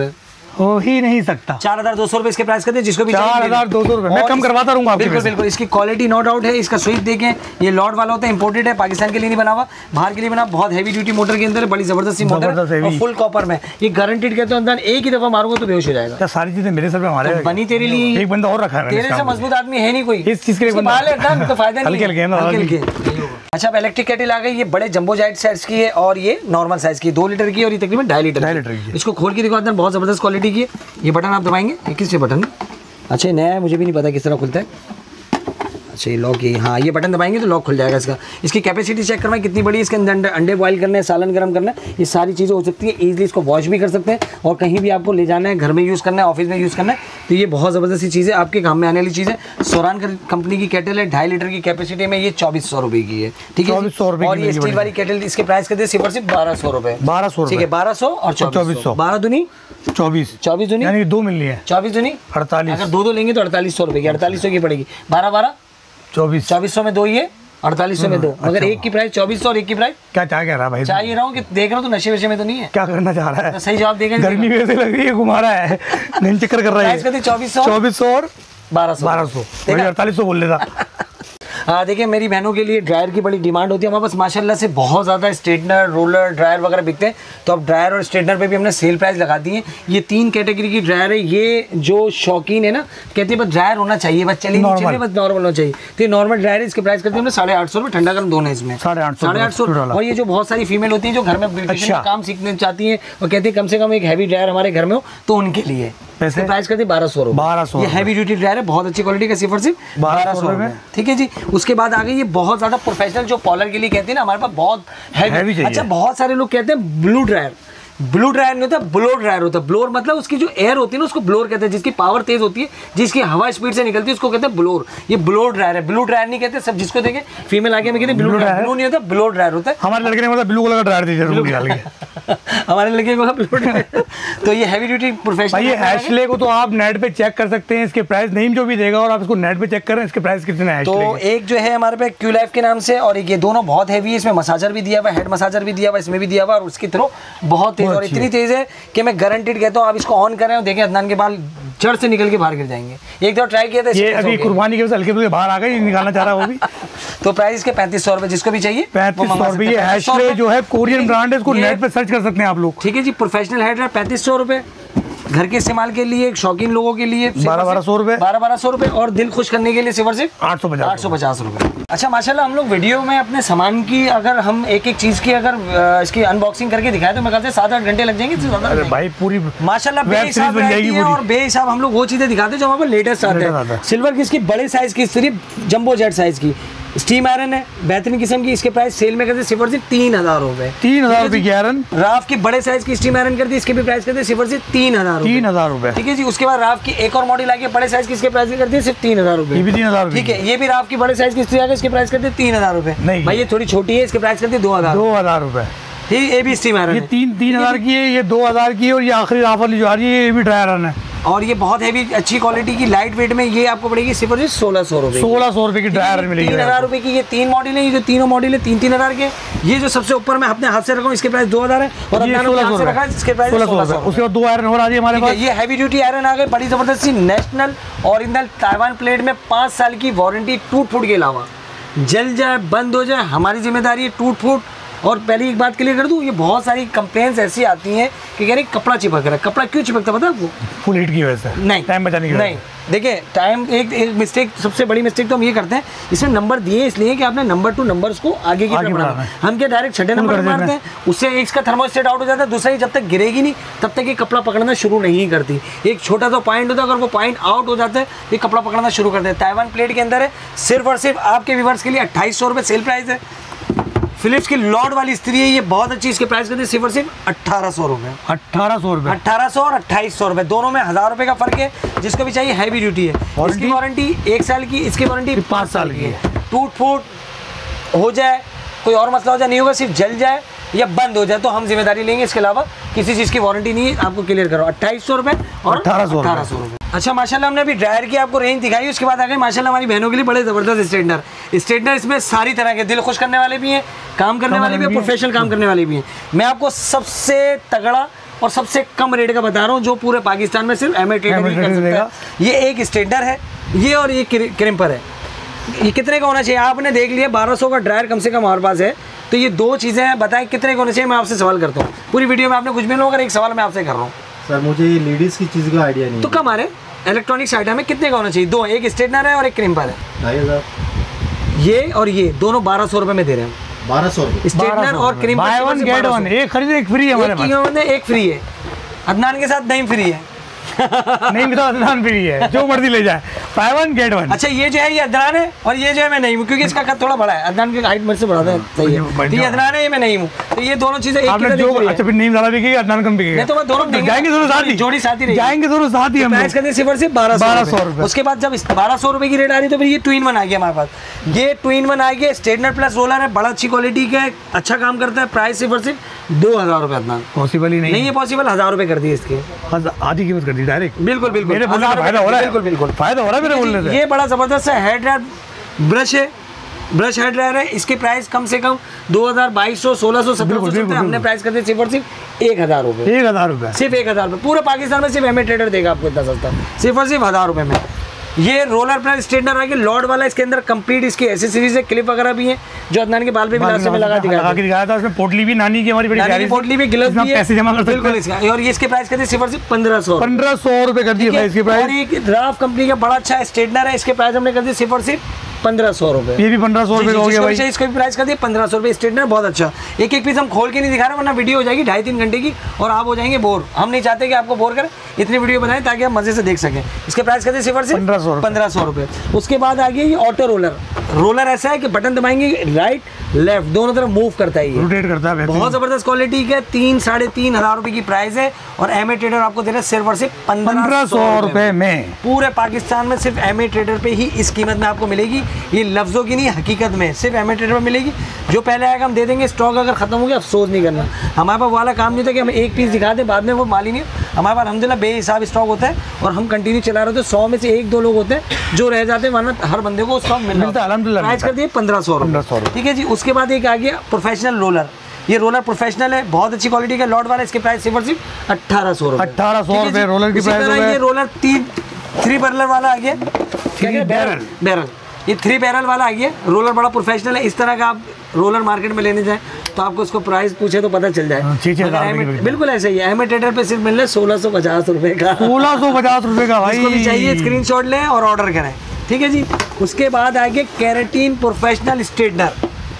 हो ही नहीं सकता। चार हजार दो सौ रुपए इसके प्राइस करते हैं, जिसको भी चार हजार दो सौ रुपए मैं कम करवाता रहूंगा आपके। बिल्कुल बिल्कुल, इसकी क्वालिटी नो डाउट है। इसका स्विच देखें, ये लॉर्ड वाला होता है, इंपोर्टेड है, पाकिस्तान के लिए नहीं बना हुआ, बाहर के लिए बना। बहुत हैवी ड्यूटी मोटर के अंदर, बड़ी जबरदस्त मोटर और फुल कॉपर में। ये गारंटेड कहते हैं, अंदर एक ही दफा मारूंगा तो बेहोश हो जाएगा। सारी चीजें मेरे सर पे हमारे बनी तेरे लिए, एक बंदा और रखा है, तेरे से मजबूत आदमी है नहीं कोई इस चीज के लिए तो फायदा नहीं है। अच्छा, अब इलेक्ट्रिक केटल आ गई। ये बड़े जंबो जाइंट साइज की है और ये नॉर्मल साइज की, दो लीटर की और ये तकरीबन ढाई लीटर ढाई लीटर की। इसको खोल के देखो, अंदर बहुत जबरदस्त क्वालिटी की है। ये बटन आप दबाएंगे, किस बटन? अच्छा, ये नया है, मुझे भी नहीं पता किस तरह खुलता है। अच्छा, ये लॉक, ये हाँ, ये बटन दबाएंगे तो लॉक खुल जाएगा इसका। इसकी कैपेसिटी चेक करवाएं कितनी बड़ी है। इसके अंदर अंडे बॉईल करने हैं, सालन गर्म करना है, ये सारी चीज़ें हो सकती है। ईजिली इसको वॉश भी कर सकते हैं और कहीं भी आपको ले जाना है, घर में यूज़ करना है, ऑफिस में यूज़ करना है, तो ये बहुत ज़बरदस्त सी चीज़ है, आपके काम में आने वाली चीज़ है। सोरान कंपनी की केटल है, ढाई लीटर की कैपेसिटी में, ये चौबीस सौ रुपये की है। ठीक है, चौबीस सौ रुपये। और ये स्टील वाली केटल, इसके प्राइस करते हैं सिर्फ सिर्फ बारह सौ रुपये। बारह सौ ठीक है, बारह सौ और चौबीस सौ, बारह दुनी चौबीस, चौबीस दुनी यानी दो मिलनी है, चौबीस दुनी अड़तालीस। अगर दो दो लेंगे तो अड़तालीस सौ रुपये की, अड़तालीस सौ की पड़ेगी। बारह बारह चौबीस, चौबीस सौ में दो, ये अड़तालीस सौ में दो। मगर एक की प्राइस चौबीस सौ और एक की प्राइस क्या क्या कह रहा है भाई? चाहिए रहा हूँ कि देख रहा हूँ तो नशे वशे में तो नहीं है। क्या करना चाह रहा है? तो सही जवाब देगा। गर्मी वैसे लग रही है, घुमा रहा है, नहीं चक्कर कर रहा है। चौबीस सौ चौबीस सौ और बारह सौ बारह सौ अड़तालीस सौ बोल लेता। हाँ, देखिए, मेरी बहनों के लिए ड्रायर की बड़ी डिमांड होती है हमारे पास माशाल्लाह से। बहुत ज़्यादा स्ट्रेटनर, रोलर, ड्रायर वगैरह बिकते हैं, तो अब ड्रायर और स्ट्रेटनर पे भी हमने सेल प्राइस लगा दी है। ये तीन कैटेगरी की ड्रायर है। ये जो शौकीन है ना, कहते हैं बस ड्रायर होना चाहिए, बस चले नहीं चले, बस नॉर्मल होना चाहिए, तो ये नॉर्मल ड्रायर है। इसके प्राइस करते हैं हमने साढ़े आठ सौ रुपये, ठंडा गर्म दोनों इसमें साढ़े आठ सौ साढ़े आठ सौ और ये जो बहुत सारी फीमेल होती है जो घर में ब्यूटिशियन का काम सीखने चाहती हैं और कहती है कम से कम एक हैवी ड्रायर हमारे घर में हो, तो उनके लिए इसके प्राइस करते हैं बारह सौ रुपये। बारह सौ, ये हैवी ड्यूटी ड्रायर है, बहुत अच्छी क्वालिटी का, सिर्फ सिर्फ बारह सौ रुपये। ठीक है जी। उसके बाद आ गई ये बहुत ज़्यादा प्रोफेशनल, जो पॉलर के लिए कहते हैं ना, हमारे पास बहुत हैवी चाहिए। अच्छा, बहुत सारे लोग कहते हैं ब्लू ड्रायर। ब्लू ड्रायर नहीं होता, ब्लोर ड्रायर होता है। ब्लोर मतलब उसकी जो एयर होती है ना, उसको ब्लोर कहते हैं, जिसकी पावर तेज होती है, जिसकी हवा स्पीड से निकलती है, उसको कहते हैं ब्लोर। ये ब्लोर ड्रायर है, ब्लू ड्रायर नहीं कहते। सब जिसको देखे फीमेल आगे में कहते हैं ब्लू ड्रायर, ब्लू नहीं होता, ब्लोर ड्रायर होता है। हमारे लड़के ने बोला ब्लू कलर का ड्रायर दीजिए, हमारे लड़के को ब्लू ड्रायर। तो ये हैवी ड्यूटी प्रोफेशनल। ये एशले को तो आप नेट पे चेक कर सकते हैं, इसके प्राइस नहीं जो भी देगा, और आप इसको नेट पे चेक करें इसके प्राइस कितने हैं। तो एक जो है हमारे पे क्यू लाइफ के नाम से, और एक ये दोनों बहुत हैवी है। इसमें मसाजर भी दिया हुआ है, हेड मसाजर भी दिया हुआ है, इसमें भी दिया हुआ है, और उसकी थ्रो बहुत तेज, और इतनी तेज है कि मैं गारंटीड कहता हूँ आप इसको ऑन करें और देखें अदनान के बाल जड़ से निकल के बाहर गिर जाएंगे। एक दफा ट्राई किया था, ये अभी कुर्बानी के हल्के फुल्के बाहर आ गए, निकालना चाह रहा है वो भी। तो प्राइस के पैंतीस सौ रुपए, जिसको भी चाहिए पैंतीस सौ रुपए। ये एशले जो है कोरियन ब्रांड है, इसको नेट पे सर्च कर सकते हैं आप लोग। ठीक है जी। प्रोफेशनल हेड ड्रायर पैंतीस सौ रुपए, घर के इस्तेमाल के लिए, शौकीन लोगों के लिए बारह बारह सौ रुपए, बारह बारह सौ रुपए, और दिल खुश करने के लिए सिर्फ सिर्फ आठ सौ पचास आठ सौ पचास रुपए। अच्छा, माशाल्लाह हम लोग वीडियो में अपने सामान की, अगर हम एक एक चीज की अगर इसकी अनबॉक्सिंग करके दिखाए तो मैं कहते हैं सात आठ घंटे लग जाएंगे। अरे भाई पूरी माशाल्लाह बेहिसाब वैरायटी है, और बेहिसाब हम लोग वो चीजें दिखाते हैं जो हमारे लेटेस्ट आते हैं। सिल्वर की इसकी बड़े साइज की, सिर्फ जंबो जेट साइज की स्टीम आयरन है, बेहतरीन किस्म की। इसके प्राइस सेल में करते सिर्फ सिर्फ तीन हजार रुपए, तीन हजार रुपए की आयरन। राफ की बड़े साइज की स्टीम आयरन करती है, इसके भी प्राइस करते सिर्फ सिर्फ तीन हजार तीन हजार रुपए। ठीक है जी। उसके बाद राफ की एक और मॉडल आगे बड़े साइज की, इसके प्राइस करते हैं सिर्फ तीन हजार रुपए, ये भी तीन हजार। ठीक है। ये भी राफ की बड़े साइज की स्त्री आगे, इसके प्राइस करते हैं तीन हजार रुपए। नहीं भाई, ये थोड़ी छोटी है, इसके प्राइस करते हैं दो हजार दो हजार रुपए। ठीक, ये भी स्टीम आयरन है, तीन तीन हजार की है, ये दो हजार की है, और ये आखिरी राफ वाली जो आ रही है ये भी ड्राई आयरन है, और ये बहुत हैवी अच्छी क्वालिटी की लाइट वेट में। ये आपको पड़ेगी सिर्फ सोलह सौ रुपए, सोलह सौ रुपए की ड्राई आयरन मिलेगी। तीन हजार रुपए की ये तीन मॉडल है, ये जो तीनों मॉडल है तीन तीन हजार के। ये जो सबसे ऊपर मैं अपने हाथ से रखा हूँ, इसके प्राइस दो हजार है, और इसके प्राइस सोलह सौ। उसके बाद दो आयरन और आ रही है हमारे पास। ये हैवी ड्यूटी आयरन आ गई, बड़ी जबरदस्त सी, नेशनल ओरिजिनल ताइवान प्लेट में, पाँच साल की वारंटी, टूट फूट के अलावा जल जाए बंद हो जाए हमारी जिम्मेदारी है, टूट फूट। और पहले एक बात क्लियर कर दूं, ये बहुत सारी कंप्लेंट्स ऐसी आती हैं कि कह रहे कपड़ा चिपक रहा है। कपड़ा क्यों चिपकता पता है आपको? फुल हीट की वजह से, नहीं टाइम बचाने की वजह से। नहीं, देखिए टाइम, एक एक मिस्टेक, सबसे बड़ी मिस्टेक तो हम ये करते हैं, इसमें नंबर दिए इसलिए कि आपने नंबर टू नंबर्स को आगे की तरफ बढ़ाना है। हम क्या डायरेक्ट छठे नंबर पर मारते हैं, उससे एक का थर्मोस्टेट आउट हो जाता है, दूसरा ही जब तक गिरेगी नहीं तब तक ये कपड़ा पकड़ना शुरू नहीं करती। एक छोटा सा पॉइंट होता है, अगर वो पॉइंट आउट हो जाता है ये कपड़ा पकड़ना शुरू करते हैं। ताइवान प्लेट के अंदर है, सिर्फ और सिर्फ आपके व्यूअर्स के लिए अट्ठाईस सौ रुपये सेल प्राइस है। फिलिप्स की लॉर्ड वाली स्त्री है, ये बहुत अच्छी, इसके प्राइस करते हैं सिर्फ और सिर्फ अट्ठारह सौ रुपये अट्ठारह सौ रुपये अट्ठारह सौ और अट्ठाईस सौ रुपये, दोनों में हज़ार रुपये का फर्क है। जिसको भी चाहिए हैवी ड्यूटी है, इसकी वारंटी एक साल की, इसकी वारंटी पाँच साल की है। टूट फूट हो जाए, कोई और मसला हो जाए, नहीं होगा, सिर्फ जल जाए या बंद हो जाए तो हम जिम्मेदारी लेंगे, इसके अलावा किसी चीज़ की वारंटी नहीं है। आपको क्लियर करो, अट्ठाईस सौ रुपये और अठारह सौ अठारह सौ रुपये। अच्छा, माशाल्लाह हमने अभी ड्रायर की आपको रेंज दिखाई, उसके बाद आ गए माशाल्लाह हमारी बहनों के लिए बड़े ज़बरदस्त स्ट्रेटनर। स्ट्रेटनर इसमें सारी तरह के, दिल खुश करने वाले भी हैं, काम करने वाले भी हैं, प्रोफेशनल काम करने वाले भी हैं। मैं आपको सबसे तगड़ा और सबसे कम रेट का बता रहा हूँ, जो पूरे पाकिस्तान में सिर्फ एम ए ट्रेडर ही कर सकता है। ये एक स्ट्रेटनर है, ये और ये क्रिम्पर है। ये कितने का होना चाहिए? आपने देख लिया बारह सौ का ड्रायर कम से कम हमारे पास है, तो ये दो चीज़ें हैं, बताएं कितने का होना चाहिए। मैं आपसे सवाल करता हूँ, पूरी वीडियो में आपने कुछ भी नहीं होगा, एक सवाल मैं आपसे कर रहा हूँ। सर मुझे ये लेडीज़ की चीज़ का आइडिया नहीं। तो कम आ रहे इलेक्ट्रॉनिक्स आइटम में कितने का होना चाहिए? दो, एक स्ट्रेटनर है और एक क्रिम्पर है। ढाई हज़ार ये और ये दोनों बारह सौ रुपये में दे रहे हैं। बारह सौ स्ट्रेटनर और cream buy one get one, एक खरीदे एक फ्री है हमारे पास। एक फ्री है, अदनान के साथ नहीं फ्री है। नहीं भी तो अदनान फ्री है, जो मर्जी ले जाए, बाय वन गेट वन। अच्छा ये जो है ये अदनान है और ये जो है मैं नहीं हूँ, क्योंकि इसका कद थोड़ा बड़ा है। अदनान की हाइट मेरे से बढ़ा है, सही है। ये अदनान है, ये मैं नहीं हूँ, तो ये दोनों चीजें एक आपने जो अच्छा फिर नहीं ज़्यादा बिकेगी, अदनान कम बिकेगा। तो दोनों जाएंगे दोनों साथ ही, जोड़ी साथ ही जाएंगे दोनों साथ ही। हम प्राइस करते सिर्फ सिर्फ बारह बारह सौ रुपये। उसके बाद जब बारह सौ रुपये की रेट आ रही तो फिर ये टू इन वन आ गया हमारे पास। ये टू इन वन आ गया, स्ट्रेटनर प्लस रोलर है, बड़ा अच्छी क्वालिटी का है, अच्छा काम करता है। प्राइस सिर्फ सिर्फ दो हजार रुपये। अदनान पॉसिबल ही नहीं, नहीं है पॉसिबल, हजार रुपये कर दिए इसके, आधी कीमत कर दी डायरेक्ट। बिल्कुल बिल्कुल मेरे बोलने का फायदा हो रहा है, बिल्कुल बिल्कुल फायदा हो रहा है मेरे बोलने से। ये बड़ा जबरदस्त है हेड ड्रायर ब्रश है, ब्रश हेड ड्रायर है। इसके प्राइस कम से कम दो हजार, बाईस सौ, सोलह सौ, सत्रह सौ, हमने प्राइस कर दिया सिर्फ और सिर्फ एक हजार रुपये। एक हजार रुपये, सिर्फ एक हजार रुपये। पूरे पाकिस्तान में सिर्फ एम ए ट्रेडर देगा आपको इतना सस्ता, सिर्फ और सिर्फ हजार रुपये में। ये रोलर प्लस स्ट्रेटनर आ गया लॉर्ड वाला, इसके अंदर कंप्लीट इसकी एसेसरीज है, क्लिप वगैरह भी है, जो अदनान के बाल पे भी लास्ट में लगा दिखाया दिखाया था। उसमें पोटली भी नानी की हमारी बड़ी नानी की पोटली भी, ग्लव्स भी है, पैसे जमा कर बिल्कुल इसका। और ये इसके प्राइस करते सिर्फ और सिर्फ पंद्रह सौ पंद्रह सौ रुपये कर दिए भाई इसके प्राइस। और एक राफ कंपनी का बड़ा अच्छा स्ट्रेटनर है, इसके प्राइस हमने कर दिए सिर्फ और सिर्फ पंद्रह सौ रुपये। ये भी पंद्रह सौ रुपये हो गया भाई। इसको भी प्राइस कर दिए पंद्रह सौ रुपये। स्ट्रेटनर बहुत अच्छा, एक एक पीस हम खोल के नहीं दिखा रहे, वरना वीडियो हो जाएगी ढाई तीन घंटे की और आप हो जाएंगे बोर। हम नहीं चाहते कि आपको बोर करें, इतनी वीडियो बनाएं ताकि आप मजे से देख सकें। इसके प्राइस कर दिए सिर्फ और सिर्फ पंद्रह सौ पंद्रह सौ रुपये। उसके बाद आ गया ये ऑटो रोलर। रोलर ऐसा है कि बटन दबाएंगे, राइट लेफ्ट दोनों तरफ मूव करता है, ये रोटेट करता है। बहुत जबरदस्त क्वालिटी का, तीन साढ़े तीन हजार रुपए की प्राइस है। और एम ए ट्रेडर आपको दे रहा है सिर्फ और सिर्फ पंद्रह सौ रुपए में। पूरे पाकिस्तान में सिर्फ एम ए ट्रेडर पे ही इस कीमत में आपको मिलेगी। ये लफ्जों की नहीं, हकीकत में सिर्फ एम ए ट्रेडर में मिलेगी। जो पहले आएगा हम दे देंगे, स्टॉक अगर खत्म हो गया अफसोस नहीं करना। हमारे पास वाला काम नहीं था कि हम एक पीस दिखा दें बाद में वो माल ही नहीं। हमारे पास अल्हम्दुलिल्लाह बेहिसाब स्टॉक होता है और हम कंटिन्यू चला रहे होते हैं। सौ में से एक दो लोग होते हैं जो रह जाते हैं, वरना हर बंदे को स्टॉक मिलता है अल्हम्दुलिल्लाह। प्राइस कर दिए पंद्रह सौ रुपये, ठीक है जी। उसके बाद एक आ गया प्रोफेशनल रोलर। ये रोलर प्रोफेशनल है, बहुत अच्छी क्वालिटी का लॉट वाला। इसके प्राइस सिर्फ सिर्फ अट्ठारह सौ रुपये अट्ठारह सौ रुपये रोलर की प्राइस। ये रोलर तीन थ्री बैरल वाला आ गया, बैरल बैरल ये थ्री बैरल वाला आ गया। रोलर बड़ा प्रोफेशनल है। इस तरह का आप रोलर मार्केट में लेने जाए तो आपको इसको प्राइस पूछे तो पता चल जाए। बिल्कुल ऐसे ही है। एम ए ट्रेडर पे सिर्फ मिल रहा है सोलह सौ पचास रुपए का, सोलह सौ पचास रुपए का भाई। इसको भी चाहिए स्क्रीनशॉट लें और ऑर्डर करें, ठीक है जी। उसके बाद आगे केराटिन प्रोफेशनल स्ट्रेटनर,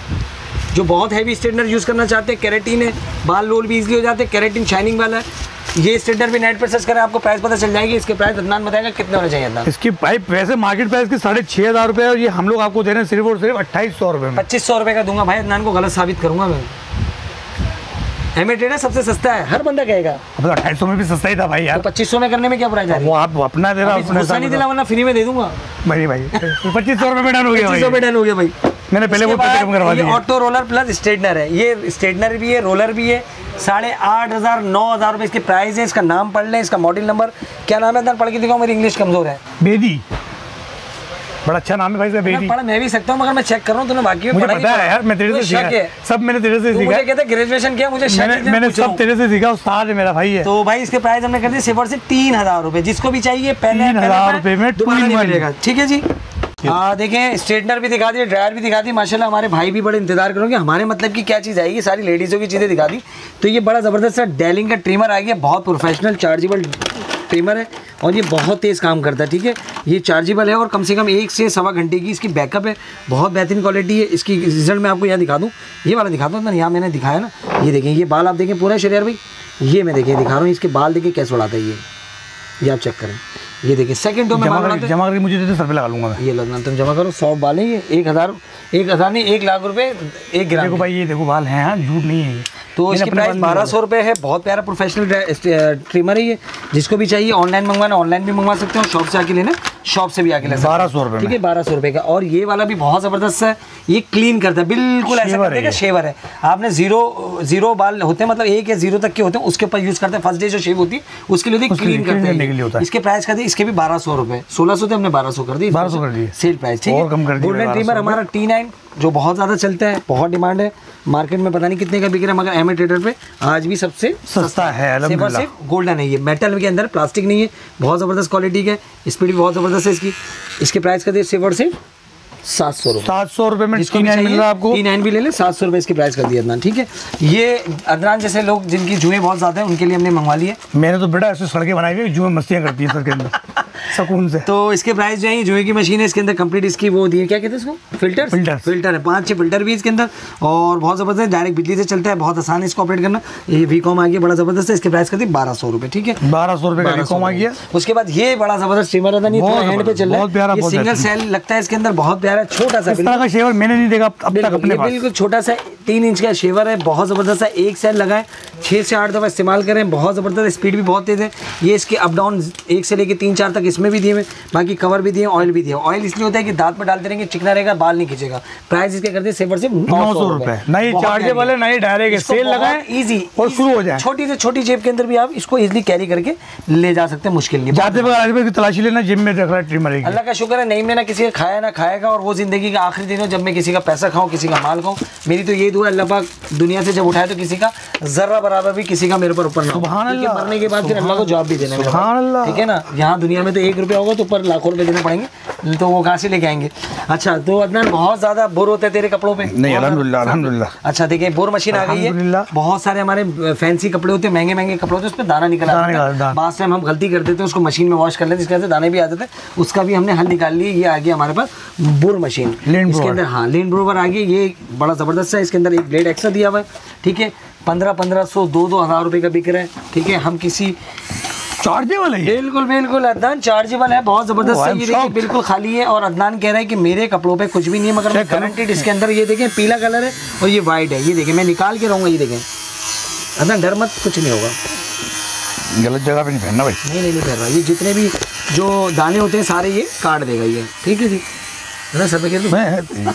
जो बहुत हैवी स्ट्रेटनर यूज़ करना चाहते हैं। केराटिन है, बाल रोल भी इजीली हो जाते हैं। केराटिन शाइनिंग वाला है। ये स्ट्रेटनर भी नेट पर सर्च करें, आपको प्राइस पता चल जाएगी। इसके प्राइस अदनान बताएगा कितने होने चाहिए। अदनान इसकी भाई वैसे मार्केट प्राइस की साढ़े छः हज़ार रुपये और ये हम लोग आपको दे रहे हैं सिर्फ और सिर्फ अट्ठाईस सौ रुपये में। पच्चीस सौ रुपये का दूंगा भाई। अदनान को गलत साबित करूंगा मैं। एम ए ट्रेडर सबसे सस्ता है, हर बंदा कहेगा। अब तो अट्ठाईस सौ में भी सस्ता ही था भाई यार। तो पच्चीस सौ में करने में क्या प्राइस है? वो आप अपना दे रहा गुस्सा नहीं दिला, वरना फ्री में दे दूंगा भाई। भाई पच्चीस सौ रुपये में डन हो गया। पच्चीस सौ में डन हो गया भाई। मैंने पहले वो कम करवा दिया। ऑटो रोलर प्लस स्ट्रेटनर है। ये स्ट्रेटनर भी है, रोलर भी है। साढ़े आठ हज़ार नौ हज़ार रुपये इसकी प्राइस है। इसका नाम पढ़ लें, इसका मॉडल नंबर क्या नाम है? पढ़ के दिखाओ, मेरी इंग्लिश कमजोर है। बेदी, बड़ा अच्छा नाम है भाई इसका बेदी। पढ़ मैं भी सकता हूँ, मगर मैं चेक कर रहा हूँ। तूने बाकी मुझे पता है यार, मैं तेरे से सीखा है सब। मैंने तेरे से सीखा। मुझे कहते ग्रेजुएशन किया, मुझे मैंने मैंने सब तेरे से सीखा। उस्ताद है मेरा भाई है। तो भाई इसके प्राइस हमने कर दिए सिर्फ से तीन हजार रुपये। जिसको भी चाहिए पहले तीन हजार रुपये में दोबारा नहीं मिलेगा, ठीक है जी। हाँ देखें, स्ट्रेटनर भी दिखा दी, ड्रायर भी दिखा दी। माशाल्लाह हमारे भाई भी बड़े इंतजार करोगे हमारे मतलब की क्या चीज़ आएगी। सारी लेडीज़ों की चीज़ें दिखा दी। तो ये बड़ा ज़बरदस्त सा डेलिंग का ट्रिमर आ गया, बहुत प्रोफेशनल चार्जेबल ट्रिमर है और ये बहुत तेज़ काम करता है, ठीक है। ये चार्जेबल है और कम से कम एक से सवा घंटे की इसकी बैकअप है। बहुत बेहतरीन क्वालिटी है। इसकी रिजल्ट मैं आपको यहाँ दिखा दूँ, ये वाला दिखा दूँ। मैंने यहाँ मैंने दिखाया ना, ये देखें, ये बाल आप देखें पूरा शरीर भाई। ये मैं देखें दिखा रहा हूँ, इसके बाल देखें कैसे उड़ाता है ये ये आप चेक करें। ये देखिए सेकंडों में जमा कर जमा करके मुझे दे दे, सर पे लगा लूंगा मैं। ये लगना तुम जमा करो। सौ बाल है ये, एक हज़ार एक हज़ार नहीं एक लाख रुपए एक ग्राम। देखो भाई, ये देखो बाल हैं, हाँ झूठ नहीं है ये। तो इसकी प्राइस बारह सौ रुपये है। बहुत प्यारा प्रोफेशनल ट्रिमर है ये। जिसको भी चाहिए ऑनलाइन मंगवाना, ऑनलाइन भी मंगवा सकते हो। शॉप से आके लेना, शॉप से भी आके लेना। बारह सौ रुपये, ठीक है, बारह सौ रुपये का। और ये वाला भी बहुत ज़बरदस्त है। ये क्लीन करता है, बिल्कुल ऐसा करता है, शेवर है। आपने जीरो जीरो बाल होते हैं, मतलब एक या जीरो तक के होते हैं, उसके ऊपर यूज़ करते हैं। फर्स्ट डे जो शेव होती है उसके लिए क्लीन करते हैं। इसके प्राइस कर दी, इसके भी बारह सौ रुपये। सोलह सौ थे, हमने बारह सौ कर दी। बारह सौ कर दी सेल प्राइस, ठीक है। गोल्डन ट्रिमर हमारा टी नाइन जो बहुत ज़्यादा चलता है, बहुत डिमांड है मार्केट में, पता नहीं कितने का बिक रहा है, मगर एम एमए ट्रेडर पे आज भी सबसे सस्ता है अल्हम्दुलिल्लाह। गोल्डन है ये, मेटल के अंदर, प्लास्टिक नहीं है, बहुत ज़बरदस्त क्वालिटी का है, स्पीड भी बहुत ज़बरदस्त है इसकी। इसके प्राइस का दिए सिर्फ सिर्फ सात सौ रुपये सात सौ रुपये में टी नाइन मिल रहा है आपको। टी नाइन भी ले ले, सात सौ रुपये इसकी प्राइस कर दिया अदनान, ठीक है। ये अदनान जैसे लोग जिनकी जुएं बहुत ज़्यादा है उनके लिए हमने मंगवा लिए। मैंने तो बेटा ऐसे सड़कें बनाई हुई जुएं मस्तियाँ करती है सर के अंदर सुकून से। तो इसके प्राइस जो है, जुए की मशीन है, इसके अंदर कंप्लीट इसकी वो दी है, क्या कहते हैं इसको, फिल्टर फिल्टर फिल्टर है, पाँच छः फिल्टर भी इसके अंदर, और बहुत ज़बरदस्त डायरेक्ट बिजली से चलता है, बहुत आसान है इसको ऑपरेट करना। ये वी कॉम आ गया, बड़ा ज़बरदस्त है, इसके प्राइस कर दी बारह सौ रुपये, ठीक है, बारह सौ रुपये का वी कॉम आ गया। उसके बाद ये बड़ा ज़बरदस्त स्टीमर है, नहीं थोड़ा हैंड पे चल रहा है, सिंगल सेल लगता है इसके अंदर, बहुत प्यारा छोटा सा का शेवर मैंने नहीं देखा अब तक अपने पास। बिल्कुल छोटा सा तीन इंच का शेवर है, बहुत ज़बरदस्त है, एक सेल लगाएं, छः से आठ दफ़ा इस्तेमाल करें, बहुत ज़बरदस्त, स्पीड भी बहुत तेज़ है। ये इसके अप डाउन एक से लेके तीन चार तक इसमें भी दिए हुए, बाकी कवर भी दिए, ऑयल भी दिए। ऑयल इसलिए होता है कि दांत में डालते रहेंगे चिकना रहेगा, बाल नहीं खींचेगा। प्राइस इसके करते सेवर से नौ सौ रुपये, ना ये चार्जेबल है ना ये डायरेक्ट सेल लगाएं इजी और शुरू हो जाए। छोटी से छोटी जेब के अंदर भी आप इसको इजीली कैरी करके ले जा सकते हैं, मुश्किल नहीं। जाते वक्त की तलाशी लेना, जिम में रख रहा है ट्रिमर। अल्लाह का शुक्र है नहीं मैंने किसी का खाया ना खाएगा, और वो जिंदगी का आखिरी दिन हो जब मैं किसी का पैसा खाऊं, किसी का माल खाऊं। मेरी तो ये दुआ है अल्लाह पाक दुनिया से जब उठाए तो किसी का जर्रा बराबर भी किसी का मेरे पर ऊपर ना हो। सुभान अल्लाह। मरने के बाद फिर अल्लाह को जवाब भी देना है, सुभान अल्लाह। ठीक है ना। यहाँ दुनिया में तो एक रुपया होगा तो ऊपर लाखों रुपए देने पड़ेंगे, तो वो कहाँ से लेके आएंगे। अच्छा, तो अदनान बहुत ज़्यादा बोर होता है तेरे कपड़ों पे? नहीं अल्हम्दुलिल्लाह अल्हम्दुलिल्लाह। अच्छा देखिए, बोर मशीन आ गई है, बहुत सारे हमारे फैंसी कपड़े होते हैं, महंगे महंगे कपड़े होते हैं, उस पर दाना निकल आता है। बाद टाइम हम गलती कर देते हैं, उसको मशीन में वॉश कर लेते हैं, जिसकी वजह से दाने भी आ जाते हैं, उसका भी हमने हल निकाल लिया। ये आ गया हमारे पास बोर मशीन, इसके अंदर हाँ लेन ब्रोवर आ गई, ये बड़ा ज़बरदस्त है, इसके अंदर एक ब्लेड एक्स्ट्रा दिया हुआ है, ठीक है। पंद्रह पंद्रह सौ दो दो हज़ार रुपये का बिक रहा है, ठीक है। हम किसी चार्जेबल है, बिल्कुल बिल्कुल अदनान चार्जेबल है, बहुत ज़बरदस्त है। ये देखिए बिल्कुल खाली है, और अदनान कह रहा है कि मेरे कपड़ों पे कुछ भी नहीं है, मगर मैं गारंटीड इसके अंदर, ये देखें पीला कलर है और ये वाइट है, ये देखें मैं निकाल के रहूँगा, ये देखें अदनान डर मत, कुछ नहीं होगा। गलत जगह पे नहीं पहनना भाई। नहीं नहीं नहीं कर रहा, ये जितने भी जो दाने होते हैं सारे ये काट देगा ये, ठीक है जी, है ना सब कह दो।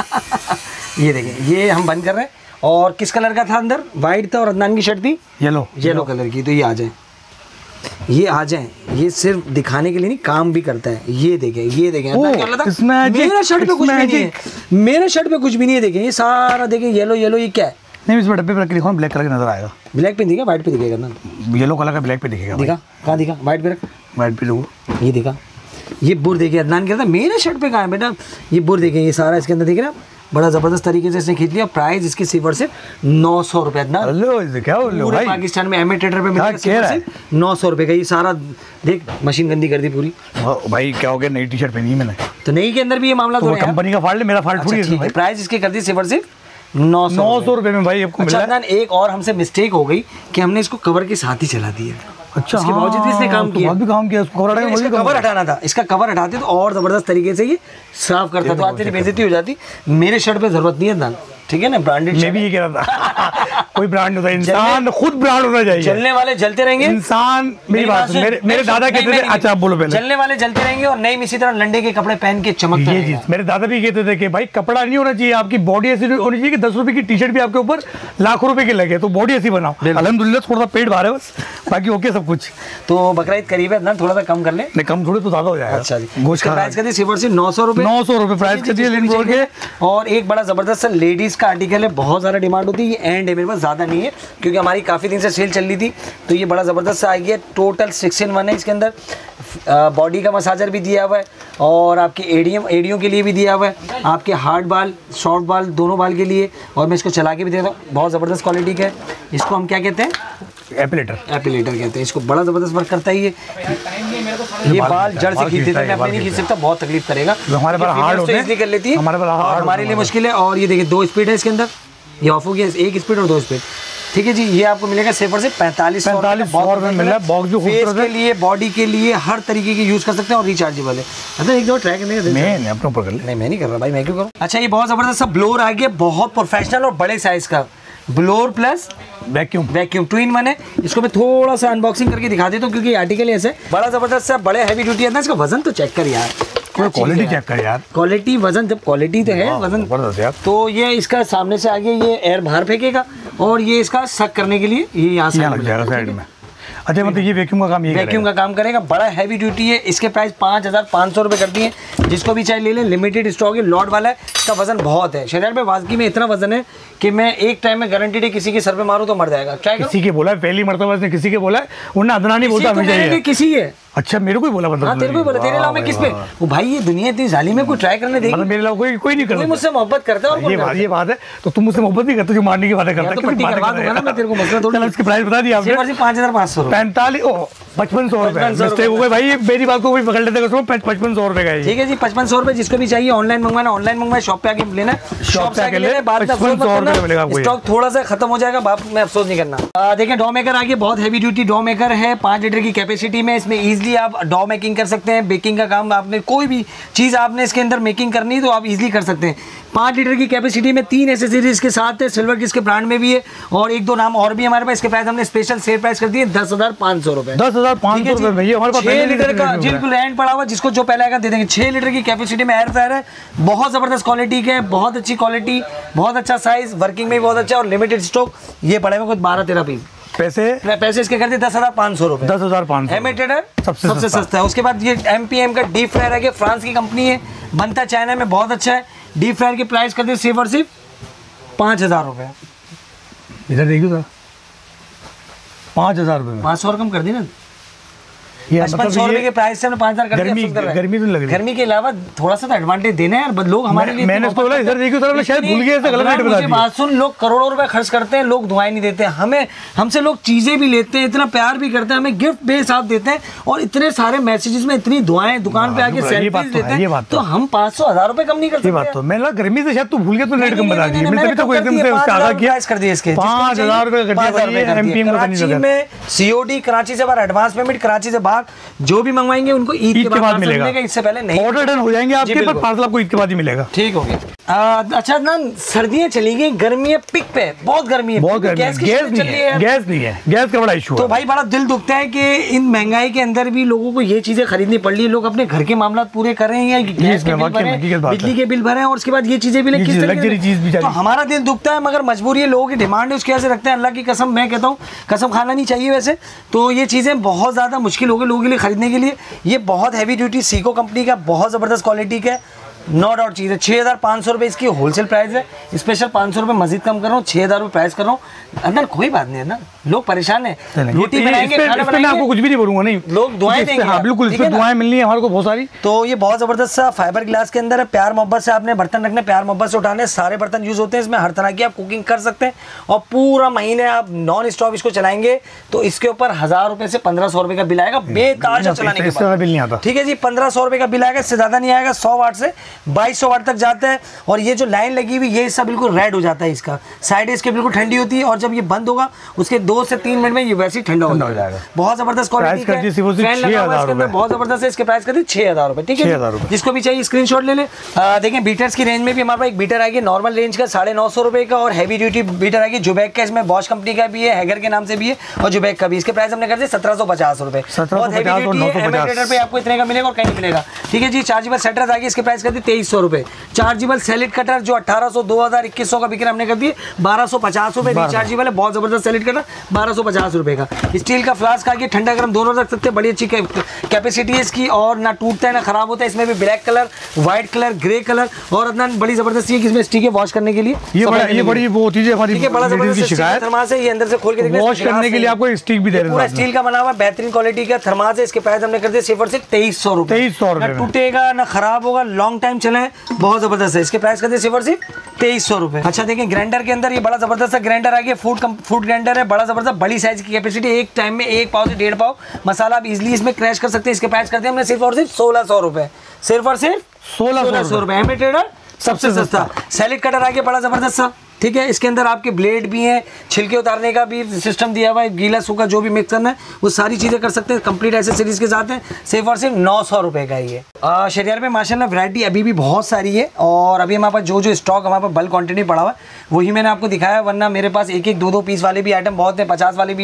ये देखें ये हम बंद कर रहे हैं। और किस कलर का था अंदर? वाइट था, और अदनान की शर्ट थी येलो येलो कलर की। तो ये आ जाए, ये आ जाए, ये सिर्फ दिखाने के लिए नहीं काम भी करता है। ये देखें ये देखें मेरा शर्ट पे कुछ भी नहीं है, मेरे शर्ट पे कुछ भी नहीं है। देखें ये सारा देखें येलो येलो, ये क्या है? नहीं इसमें डब्बे पे लिखा ब्लैक कलर का नजर आएगा। ब्लैक पे दिखेगा, व्हाइट पे दिखेगा ना? येलो कलर का ब्लैक पे दिखेगा। दिखा कहाँ दिखा? व्हाइट पे रख, व्हाइट पे देखो, ये दिखा। ये बुर देखिए, अदनान कहता है मेरे शर्ट पे कहाँ है बेटा? ये बुर देखें, ये सारा इसके अंदर देख रहे हैं, बड़ा ज़बरदस्त तरीके से इसने खींच लिया। प्राइस इसकी सिवर से नौ सौ रुपये। अदनान क्या बोल रहे हो भाई? पाकिस्तान में एमए ट्रेडर पे मिलेगा नौ सौ रुपये का। ये सारा देख मशीन गंदी कर दी पूरी। भाई क्या हो गया, नई टी शर्ट पहनी मैंने, तो नई के अंदर भी ये मामला तो कंपनी का फाल्ट, मेरा फाल्ट थोड़ी है। प्राइस इसकी कर दी सिवर से नौ सौ नौ सौ रुपये में भाई आपको मिला। अच्छा, एक और हमसे मिस्टेक हो गई कि हमने इसको कवर के साथ ही चला दिया। अच्छा, उसके बावजूद भी इसने काम तो किया, भी काम किया। इसको कवर हटाना, इसका कवर हटाना था, इसका कवर हटाते तो और जबरदस्त तरीके से ये साफ करता। तो आज तेरी बेइज्जती हो जाती। मेरे शर्ट पे जरूरत नहीं है ना, ठीक है ना, ब्रांडेड। मैं भी ये कह रहा था कोई ब्रांड होता है, इंसान खुद ब्रांड होना चाहिए। जलने वाले जलते रहेंगे, इंसान। मेरी बात सुन, मेरे मेरे दादा कहते थे, अच्छा बोलो पहले। जलने वाले जलते रहेंगे और नहीं इसी तरह लंडे के कपड़े पहन के चमकते ये चीज मेरे दादा भी कहते थे कि भाई कपड़ा नहीं होना चाहिए, आपकी बॉडी ऐसी होनी चाहिए कि दस रुपए की टी शर्ट भी आपके ऊपर लाखों रुपए के लगे, तो बॉडी ऐसी बनाओ। अल्हम्दुलिल्लाह थोड़ा सा पेट बाहर है बस, बाकी ओके सब कुछ। तो बकरा ईद करीब है ना, थोड़ा सा कम कर ले। नहीं कम थोड़े तो ज्यादा हो जाएगा। अच्छा जी, गोश्त का प्राइस कर दी सिर्फ सिर्फ नौ सौ रुपये। नौ सौ रुपये प्राइस कर दिए लिन ब्रोड के। और एक बड़ा जबरदस्त सा लेडीज का आर्टिकल है, बहुत ज़्यादा डिमांड होती है। ये एंड है, मेरे पास ज़्यादा नहीं है क्योंकि हमारी काफ़ी दिन से सेल चल रही थी। तो ये बड़ा ज़बरदस्त सा आ गया, टोटल सिक्स इन वन है। इसके अंदर बॉडी का मसाजर भी दिया हुआ है और आपके एडियम एडियों के लिए भी दिया हुआ है, आपके हार्ड बाल शॉर्ट बाल दोनों बाल के लिए। और मैं इसको चला के भी देता हूँ, बहुत ज़बरदस्त क्वालिटी का है। इसको हम क्या कहते हैं? एपिलेटर। एपिलेटर कहते हैं इसको। बड़ा ज़बरदस्त वर्क करता है ये। ये बाल जड़ से खींच देता है, मैं अपने नहीं खींच सकता, बहुत तकलीफ करेगा। हमारे पास हार्ड होते हैं, इसलिए कर लेती है, हमारे पास हमारे लिए मुश्किल है। और ये देखिए दो स्पीड है इसके अंदर, ये ऑफ हो गया, एक स्पीड और दो स्पीड, ठीक है जी। ये आपको मिलेगा सिर्फ से पैंतालीस पैंतालीस सौ रुपये मिल रहा है। बॉक्स जो फेस के लिए, बॉडी के लिए, हर तरीके की यूज कर सकते हैं और रिचार्जेबल है। अच्छा एक दो ट्राई करने का, मैं अपने ऊपर कर ले। नहीं मैं नहीं कर रहा भाई, मैं क्यों करूँ। अच्छा ये बहुत जबरदस्त सा ब्लोर आ गया, बहुत प्रोफेशनल और बड़े साइज का blower plus vacuum vacuum two in one है। इसको मैं थोड़ा सा अनबॉक्सिंग करके दिखा देता हूँ क्योंकि आर्टिकल ऐसे बड़ा जबरदस्त सा बड़े हैवी ड्यूटी है ना। इसका वजन तो चेक कर यार, क्वालिटी चेक कर यार, क्वालिटी वजन, जब क्वालिटी तो है वजन। तो ये इसका सामने से आगे ये एयर बाहर फेंकेगा और ये इसका सक करने के लिए ये यहाँ से लग जाएगा साइड में। अच्छा मतलब ये वैक्यूम का काम, ये वैक्यूम का काम करेगा, बड़ा हैवी ड्यूटी है। इसके प्राइस पाँच हजार पाँच सौ रुपये कर दिए, जिसको भी चाहिए ले लें, लिमिटेड स्टॉक है, लॉट वाला है। इसका वजन बहुत है शहर में, वाजगी में इतना वजन है कि मैं एक टाइम में गारंटीड है किसी के सर पे मारूं तो मर जाएगा। क्या किसी के बोला है, पहली मरतबा इसने किसी के बोला है, वरना अदना नहीं बोलता हमेशा। किसी है, अच्छा मेरे को ही बोला मतलब? हाँ तेरे को ही बोला, तेरे अलावा मैं किस पे? वो भाई ये दुनिया इतनी जालिम है, कोई ट्राई करने देगी? मतलब मेरे अलावा कोई कोई नहीं करता, मुझसे मोहब्बत करता है। और ये बात ये बात है, तो तुम मुझसे मोहब्बत नहीं करते जो मारने की बातें करता है। पट्टी करवा दूंगा ना मैं तेरे को, मसला थोड़ी। चलो इसकी प्राइस बता दी आपने, पाँच हजार पाँच सौ पैंतालीस पचपन सौ रुपए मिस्टेक हो गई भाई, मेरी बात को कोई पकड़ लेते हैं, पचपन सौ रुपए का है। ठीक है जी, पचपन सौ रुपए। जिसको भी चाहिए ऑनलाइन मंगवाना, ऑनलाइन मंगवाए, शॉप पे आके लेना, शॉप से आके लेना, बाद में अफसोस मत करना, स्टॉक थोड़ा सा खत्म हो जाएगा, बाद में अफसोस नहीं करना। देखिए डॉ मेकर आगे बहुत हैवी ड्यूटी डॉ मेकर है, पाँच लीटर की कैपेसिटी में। इसमें इजीली आप डॉ मेकिंग कर सकते हैं, बेकिंग का काम, आपने कोई भी चीज़ आपने इसके अंदर मेकिंग करनी है तो आप इजीली कर सकते हैं। पाँच लीटर की कैपेसिटी में, तीन एसेसरीज के साथ है, सिल्वर की इसके ब्रांड में भी है, और एक दो नाम और भी हमारे पास। इसके प्राइस हमने स्पेशल सेल प्राइस कर दिए दस हजार पाँच सौ रुपए। दस हजार पाँच सौ रुपए भैया हमारे पास छह लीटर का बिल्कुल एंड पड़ा हुआ, जिसको जो पहले आएगा दे देंगे। छह लीटर की कैपेसिटी में एयर फ्रायर है, बहुत जबरदस्त क्वालिटी के, बहुत अच्छी क्वालिटी, बहुत अच्छा साइज, वर्किंग में भी बहुत अच्छा, और लिमिटेड स्टॉक। ये पड़े हुए कुछ बारह तेरह पीस। पैसे पैसे इसके कर दिए दस हजार पाँच सौ रुपए। दस हजार पाँच सौ एमिटेड है, सबसे सबसे सस्ता है। उसके बाद ये एम पी एम का डीप फ्रायर है, फ्रांस की कंपनी है, बनता चाइना में, बहुत अच्छा है। डीप फ्रायर की प्राइस कर दी सिर्फ और सिर्फ पाँच हजार रुपये। इधर देखिए सर, पाँच हजार रुपये में पाँच सौ कम कर दी ना, ये पचपन मतलब सौ रुपए ये के प्राइस से हमने पाँच हजार कर दिया। गर्मी गर्मी तो लग रही है, गर्मी के अलावा थोड़ा सा तो एडवांटेज देना है यार, लोग हमारे लिए। मैंने उसको बोला इधर देखिए सर, शायद भूल गए, गलत रेट बता दिया। बात सुन, लोग करोड़ों रुपए खर्च करते हैं, लोग दुआएं नहीं देते हमें, हमसे लोग चीजें भी लेते हैं, इतना प्यार भी करते हैं, हमें गिफ्ट बेहिसाब देते हैं, और इतने सारे मैसेजेस में इतनी दुआएं, दुकान पे आके सेल्फीज लेते हैं, तो हम पाँच सौ हजार रुपए कम नहीं कर सकते। बात तो मैंने गर्मी से शायद तू भूल गया, तो रेट कम बता दिया, मैंने तभी तो कोई एकदम से आगा किया कर दिए इसके पाँच हजार रुपए कराची में सीओडी, कराची से बाहर एडवांस पेमेंट, कराची से बाहर जो भी मंगवाएंगे उनको ईद के बाद मिलेगा, इससे पहले नहीं। ऑर्डर डन हो जाएंगे आपके, पर पार्सल आपको ईद के बाद ही मिलेगा। ठीक हो गया। अच्छा ना, सर्दियां चली गई, गर्मी है पिक पे, बहुत गर्मी है, बहुत गर्मी है, गैस नहीं है, गैस नहीं है, गैस का बड़ा इशू है। तो भाई बड़ा दिल दुखता है कि इन महंगाई के अंदर भी लोगों को ये चीजें खरीदनी पड़ रही है। लोग अपने घर के मामला पूरे कर रहे हैं, या गैस के बिल भरे, बिजली के बिल भरे, और उसके बाद ये चीजें भी लग्जरी चीज भी। तो हमारा दिल दुखता है, मगर मजबूरी है, लोगों की डिमांड है, उसकी वजह से रखते हैं। अल्लाह की कसम मैं कहता हूँ, कसम खाना नहीं चाहिए वैसे, तो ये चीजें बहुत ज्यादा मुश्किल हो गई लोगों के लिए खरीदने के लिए। ये बहुत हैवी ड्यूटी सीको कंपनी का, बहुत ज़बरदस्त क्वालिटी का, नो डाउट चीज़ है। छः हज़ार पाँच सौ रुपये इसकी होलसेल प्राइस है, स्पेशल पाँच सौ रुपये मजीद कम कर रहा हूँ, छः हज़ार रुपये प्राइस कर रहा हूँ। अंदर कोई बात नहीं है ना, लोग परेशान हैं, रोटी बनाएंगे, खाना बनाएंगे, आपको कुछ भी नहीं बोलूँगा, नहीं लोग दुआएं देंगे। हाँ बिल्कुल, इसमें दुआएं मिलनी है हमारे को बहुत सारी। तो ये बहुत ज़बरदस्त सा फाइबर ग्लास के अंदर है, प्यार मोहब्बत से आपने बर्तन रखने, प्यार मोहब्बत से उठाने, सारे बर्तन यूज़ होते हैं इसमें, हर तरह की आप कुकिंग कर सकते हैं, और पूरा महीने आप नॉन स्टॉप इसको चलाएंगे तो इसके ऊपर हज़ार रुपये से पंद्रह सौ रुपये का बिल आएगा बेताजा चलाने के बाद। बिल नहीं आता, ठीक है जी, पंद्रह सौ रुपये का बिल आएगा, इससे ज़्यादा नहीं आएगा। सौ वाट से बाईस सौ वाट तक जाता है, और ये जो लाइन लगी हुई ये हिस्सा बिल्कुल रेड हो जाता है, इसका साइड इसके बिल्कुल ठंडी होती है, और जब ये बंद होगा उसके दो से तीन मिनट में ये वैसे ही ठंडा हो जाएगा। बहुत जबरदस्त क्वालिटी का है, बहुत जबरदस्त है। इसके प्राइस कर दी छह हजार रुपए। ठीक है, जिसको भी चाहिए स्क्रीनशॉट ले ले। देखें बीटर्स की रेंज में भी हमारे पास एक बीटर आएगी नॉर्मल रेंज का साढ़े नौ सौ रुपए का, और हैवी ड्यूटी बीटर आएगी जुबैक का, इसमें बॉश कंपनी का भी है, हैगर के नाम से भी है, और जुबैक का भी। इसके प्राइस हमने कर दिए सत्रह सौ पचास रुपए। बहुत हैवी ड्यूटी है, एमिटेटर पे आपको इतने का मिलेगा और कहीं नहीं मिलेगा। ठीक है जी, चार्जेबल सेटर्स आएगी, इसके प्राइस कर दी तेईस सौ रुपए। चार्जेबल सैलेड कटर जो अठारह सौ दो हजार इक्कीस सौ का बिक्री हमने कर दिए बारह सौ पचास रुपए। रिचार्जेबल है, बहुत जबरदस्त सैलेड कटर बारह सौ पचास रुपए का। स्टील का फ्लास्क आगे ठंडा गर्म दोनों रख सकते हैं, बड़ी अच्छी कैपेसिटी है इसकी, और ना टूटता है ना खराब होता है। इसमें भी black colour, white colour, grey colour, और अदनान बड़ी जबरदस्ती है कि इसमें स्टिक है वॉश करने के लिए। ये बड़ा ये बड़ी वो चीज है हमारी, बड़ा जबरदस्त शिकायत थर्मास है, ये अंदर से खोल के देखिए, वॉश करने के लिए आपको स्टिक भी दे रहे हैं, पूरा स्टील का बना हुआ बेहतरीन क्वालिटी का थर्मास है। इसके प्राइस हमने कर दिए सिर्फ और सिर्फ तेईस सौ रुपए। तेईस सौ रुपए, ना टूटेगा ना खराब होगा, लॉन्ग टाइम चले, बहुत जबरदस्त है। इसके प्राइस कर दिए सिर्फ और सिर्फ तेईस सौ रुपए। अच्छा देखिए, ग्राइंडर के अंदर ये बड़ा जबरदस्त ग्राइंडर आ गया, फूड फूड ग्राइंडर है, बड़ा जबरदस्त, बड़ी साइज की कैपेसिटी, एक टाइम में एक पाव से डेढ़ पाव मसाला आप इजीली इसमें क्रैश कर सकते हैं। इसके प्राइस करते हैं हमने सिर्फ और सिर्फ सोलह सौ रुपए, सिर्फ और सिर्फ सोलह सौ रुपए। एमिटेटर सबसे सस्ता। सैलेड कटर आ गया बड़ा जबरदस्त सा, ठीक है, इसके अंदर आपके ब्लेड भी हैं, छिलके उतारने का भी सिस्टम दिया हुआ है, गीला सूखा जो भी मिक्स करना है वो सारी चीज़ें कर सकते हैं, कंप्लीट एसेसरीज के साथ है। सिर्फ और सिर्फ नौ सौ रुपये का ही है। शरियार में माशाल्लाह वैरायटी अभी भी बहुत सारी है, और अभी हमारे पास जो जो स्टॉक हमारे पास बल्क क्वांटिटी पड़ा हुआ है वही मैंने आपको दिखाया, वरना मेरे पास एक एक दो दो पीस वाले भी आइटम बहुत हैं, पचास वाले भी हैं,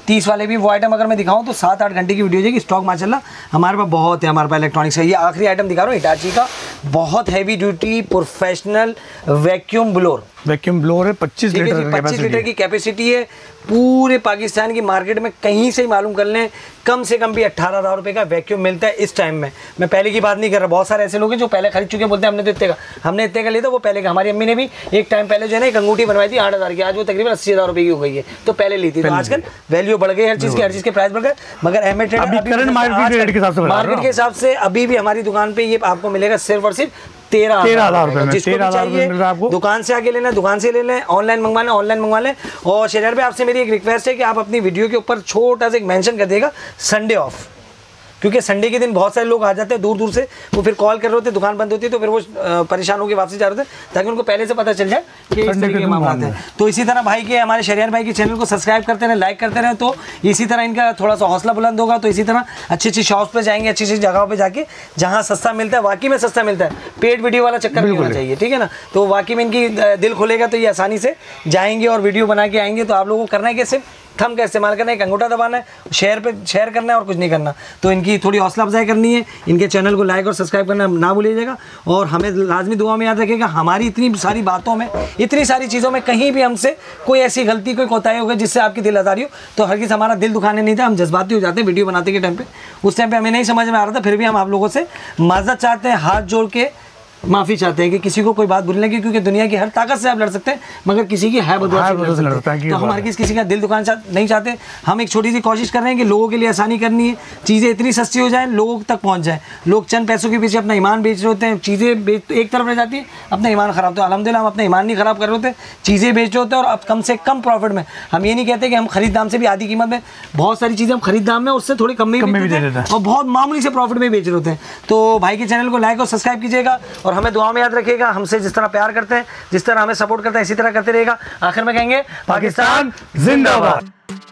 तीस वाले भी वो आइटम अगर मैं दिखाऊं तो सात आठ घंटे की वीडियो जाएगी। स्टॉक माशाल्लाह हमारे पास बहुत है, हमारे पास इलेक्ट्रॉनिक्स है। ये आखिरी आइटम दिखा रहा हूँ हिटाची का, बहुत heavy duty professional vacuum blower. Vacuum blower है, पच्चीस लीटर पच्चीस लीटर की कैपेसिटी है। पूरे पाकिस्तान की मार्केट में कहीं से ही मालूम कर लें, कम से कम भी अट्ठारह हज़ार रुपये का वैक्यूम मिलता है इस टाइम में। मैं पहले की बात नहीं कर रहा, बहुत सारे ऐसे लोग हैं जो पहले खरीद चुके हैं, बोलते हैं हमने तो इतने का हमने इतने का लिया था, वो पहले का। हमारी अम्मी ने भी एक टाइम पहले जो है ना एक अंगूठी बनवाई थी आठ हज़ार की, आज वो तकरीबन अस्सी हज़ार रुपये की हो गई है, तो पहले ली थी। तो आजकल वैल्यू बढ़ गई, हर चीज़ की हर चीज़ के प्राइस बढ़ गए। मगर अहमद ट्रेडर मार्केट के हिसाब से अभी भी हमारी दुकान पर ये आपको मिलेगा सिर्फ और सिर्फ तेरह तेरह हजार रुपए में। जिसको भी चाहिए दुकान से आके लेना, दुकान से ले लें, ऑनलाइन मंगवाना ऑनलाइन मंगवा लें। और शहर पे आपसे मेरी एक रिक्वेस्ट है कि आप अपनी वीडियो के ऊपर छोटा सा एक मेंशन कर देगा संडे ऑफ, क्योंकि संडे के दिन बहुत सारे लोग आ जाते हैं दूर दूर से, वो फिर कॉल कर रहे होते हैं, दुकान बंद होती है, तो फिर वो परेशान होकर वापसी जा रहे थे, ताकि उनको पहले से पता चल जाए कि इस तरीके के मामला हैं। तो इसी तरह भाई के हमारे शहरियार भाई के चैनल को सब्सक्राइब करते रहें, लाइक करते रहें, तो इसी तरह इनका थोड़ा सा हौसला बुलंद होगा। तो इसी तरह अच्छी अच्छी शॉप्स पे जाएंगे, अच्छी अच्छी जगहों पे जाके जहाँ सस्ता मिलता है, वाकई में सस्ता मिलता है, पेड वीडियो वाला चक्कर नहीं होना चाहिए, ठीक है ना। तो वाकई में इनकी दिल खुलेगा तो ये आसानी से जाएंगे और वीडियो बना के आएंगे। तो आप लोगों को करना है कि सिर्फ थंब का इस्तेमाल करना है, एक अंगूठा दबाना है, शेयर पे शेयर करना है और कुछ नहीं करना। तो इनकी थोड़ी हौसला अफजाई करनी है, इनके चैनल को लाइक और सब्सक्राइब करना ना भूलिएगा। और हमें लाजमी दुआ में याद रखिएगा, हमारी इतनी सारी बातों में, इतनी सारी चीज़ों में कहीं भी हमसे कोई ऐसी गलती, कोई कोताही हो गई जिससे आपकी दिल आज़ारी हो, तो हर किसी हमारा दिल दुखाने नहीं था, हम जज्बाती हो जाते हैं वीडियो बनाते के टाइम पे। उस टाइम पे हमें नहीं समझ में आ रहा था, फिर भी हम आप लोगों से माज़रत चाहते हैं, हाथ जोड़ के माफ़ी चाहते हैं कि किसी को कोई बात बुरी लगी, क्योंकि दुनिया की हर ताकत से आप लड़ सकते हैं, मगर किसी की है बदौलत से लड़ सकते हैं। तो हम हर किसी का दिल दुकान नहीं चाहते। हम एक छोटी सी कोशिश कर रहे हैं कि लोगों के लिए आसानी करनी है, चीज़ें इतनी सस्ती हो जाएं, लोगों तक पहुंच जाएं। लोग चंद पैसों के पीछे अपना ईमान बेच रहे होते हैं, चीज़ें बेच तो एक तरफ रह जाती है, अपना ईमान ख़राब। तो अल्हम्दुलिल्लाह हम अपना ईमान नहीं ख़राब कर रहे होते, चीज़ें बेच रहे होते हैं और अब कम से कम प्रॉफिट में। हम ये नहीं कहते कि हम खरीद दाम से भी आधी कीमत में, बहुत सारी चीज़ें हम खरीद दाम में उससे थोड़ी कम में भी देते हैं और बहुत मामूली से प्रॉफिट में बेच रहे होते हैं। तो भाई के चैनल को लाइक और सब्सक्राइब कीजिएगा और हमें दुआ में याद रखिएगा। हमसे जिस तरह प्यार करते हैं, जिस तरह हमें सपोर्ट करते हैं, इसी तरह करते रहेगा। आखिर में कहेंगे पाकिस्तान जिंदाबाद।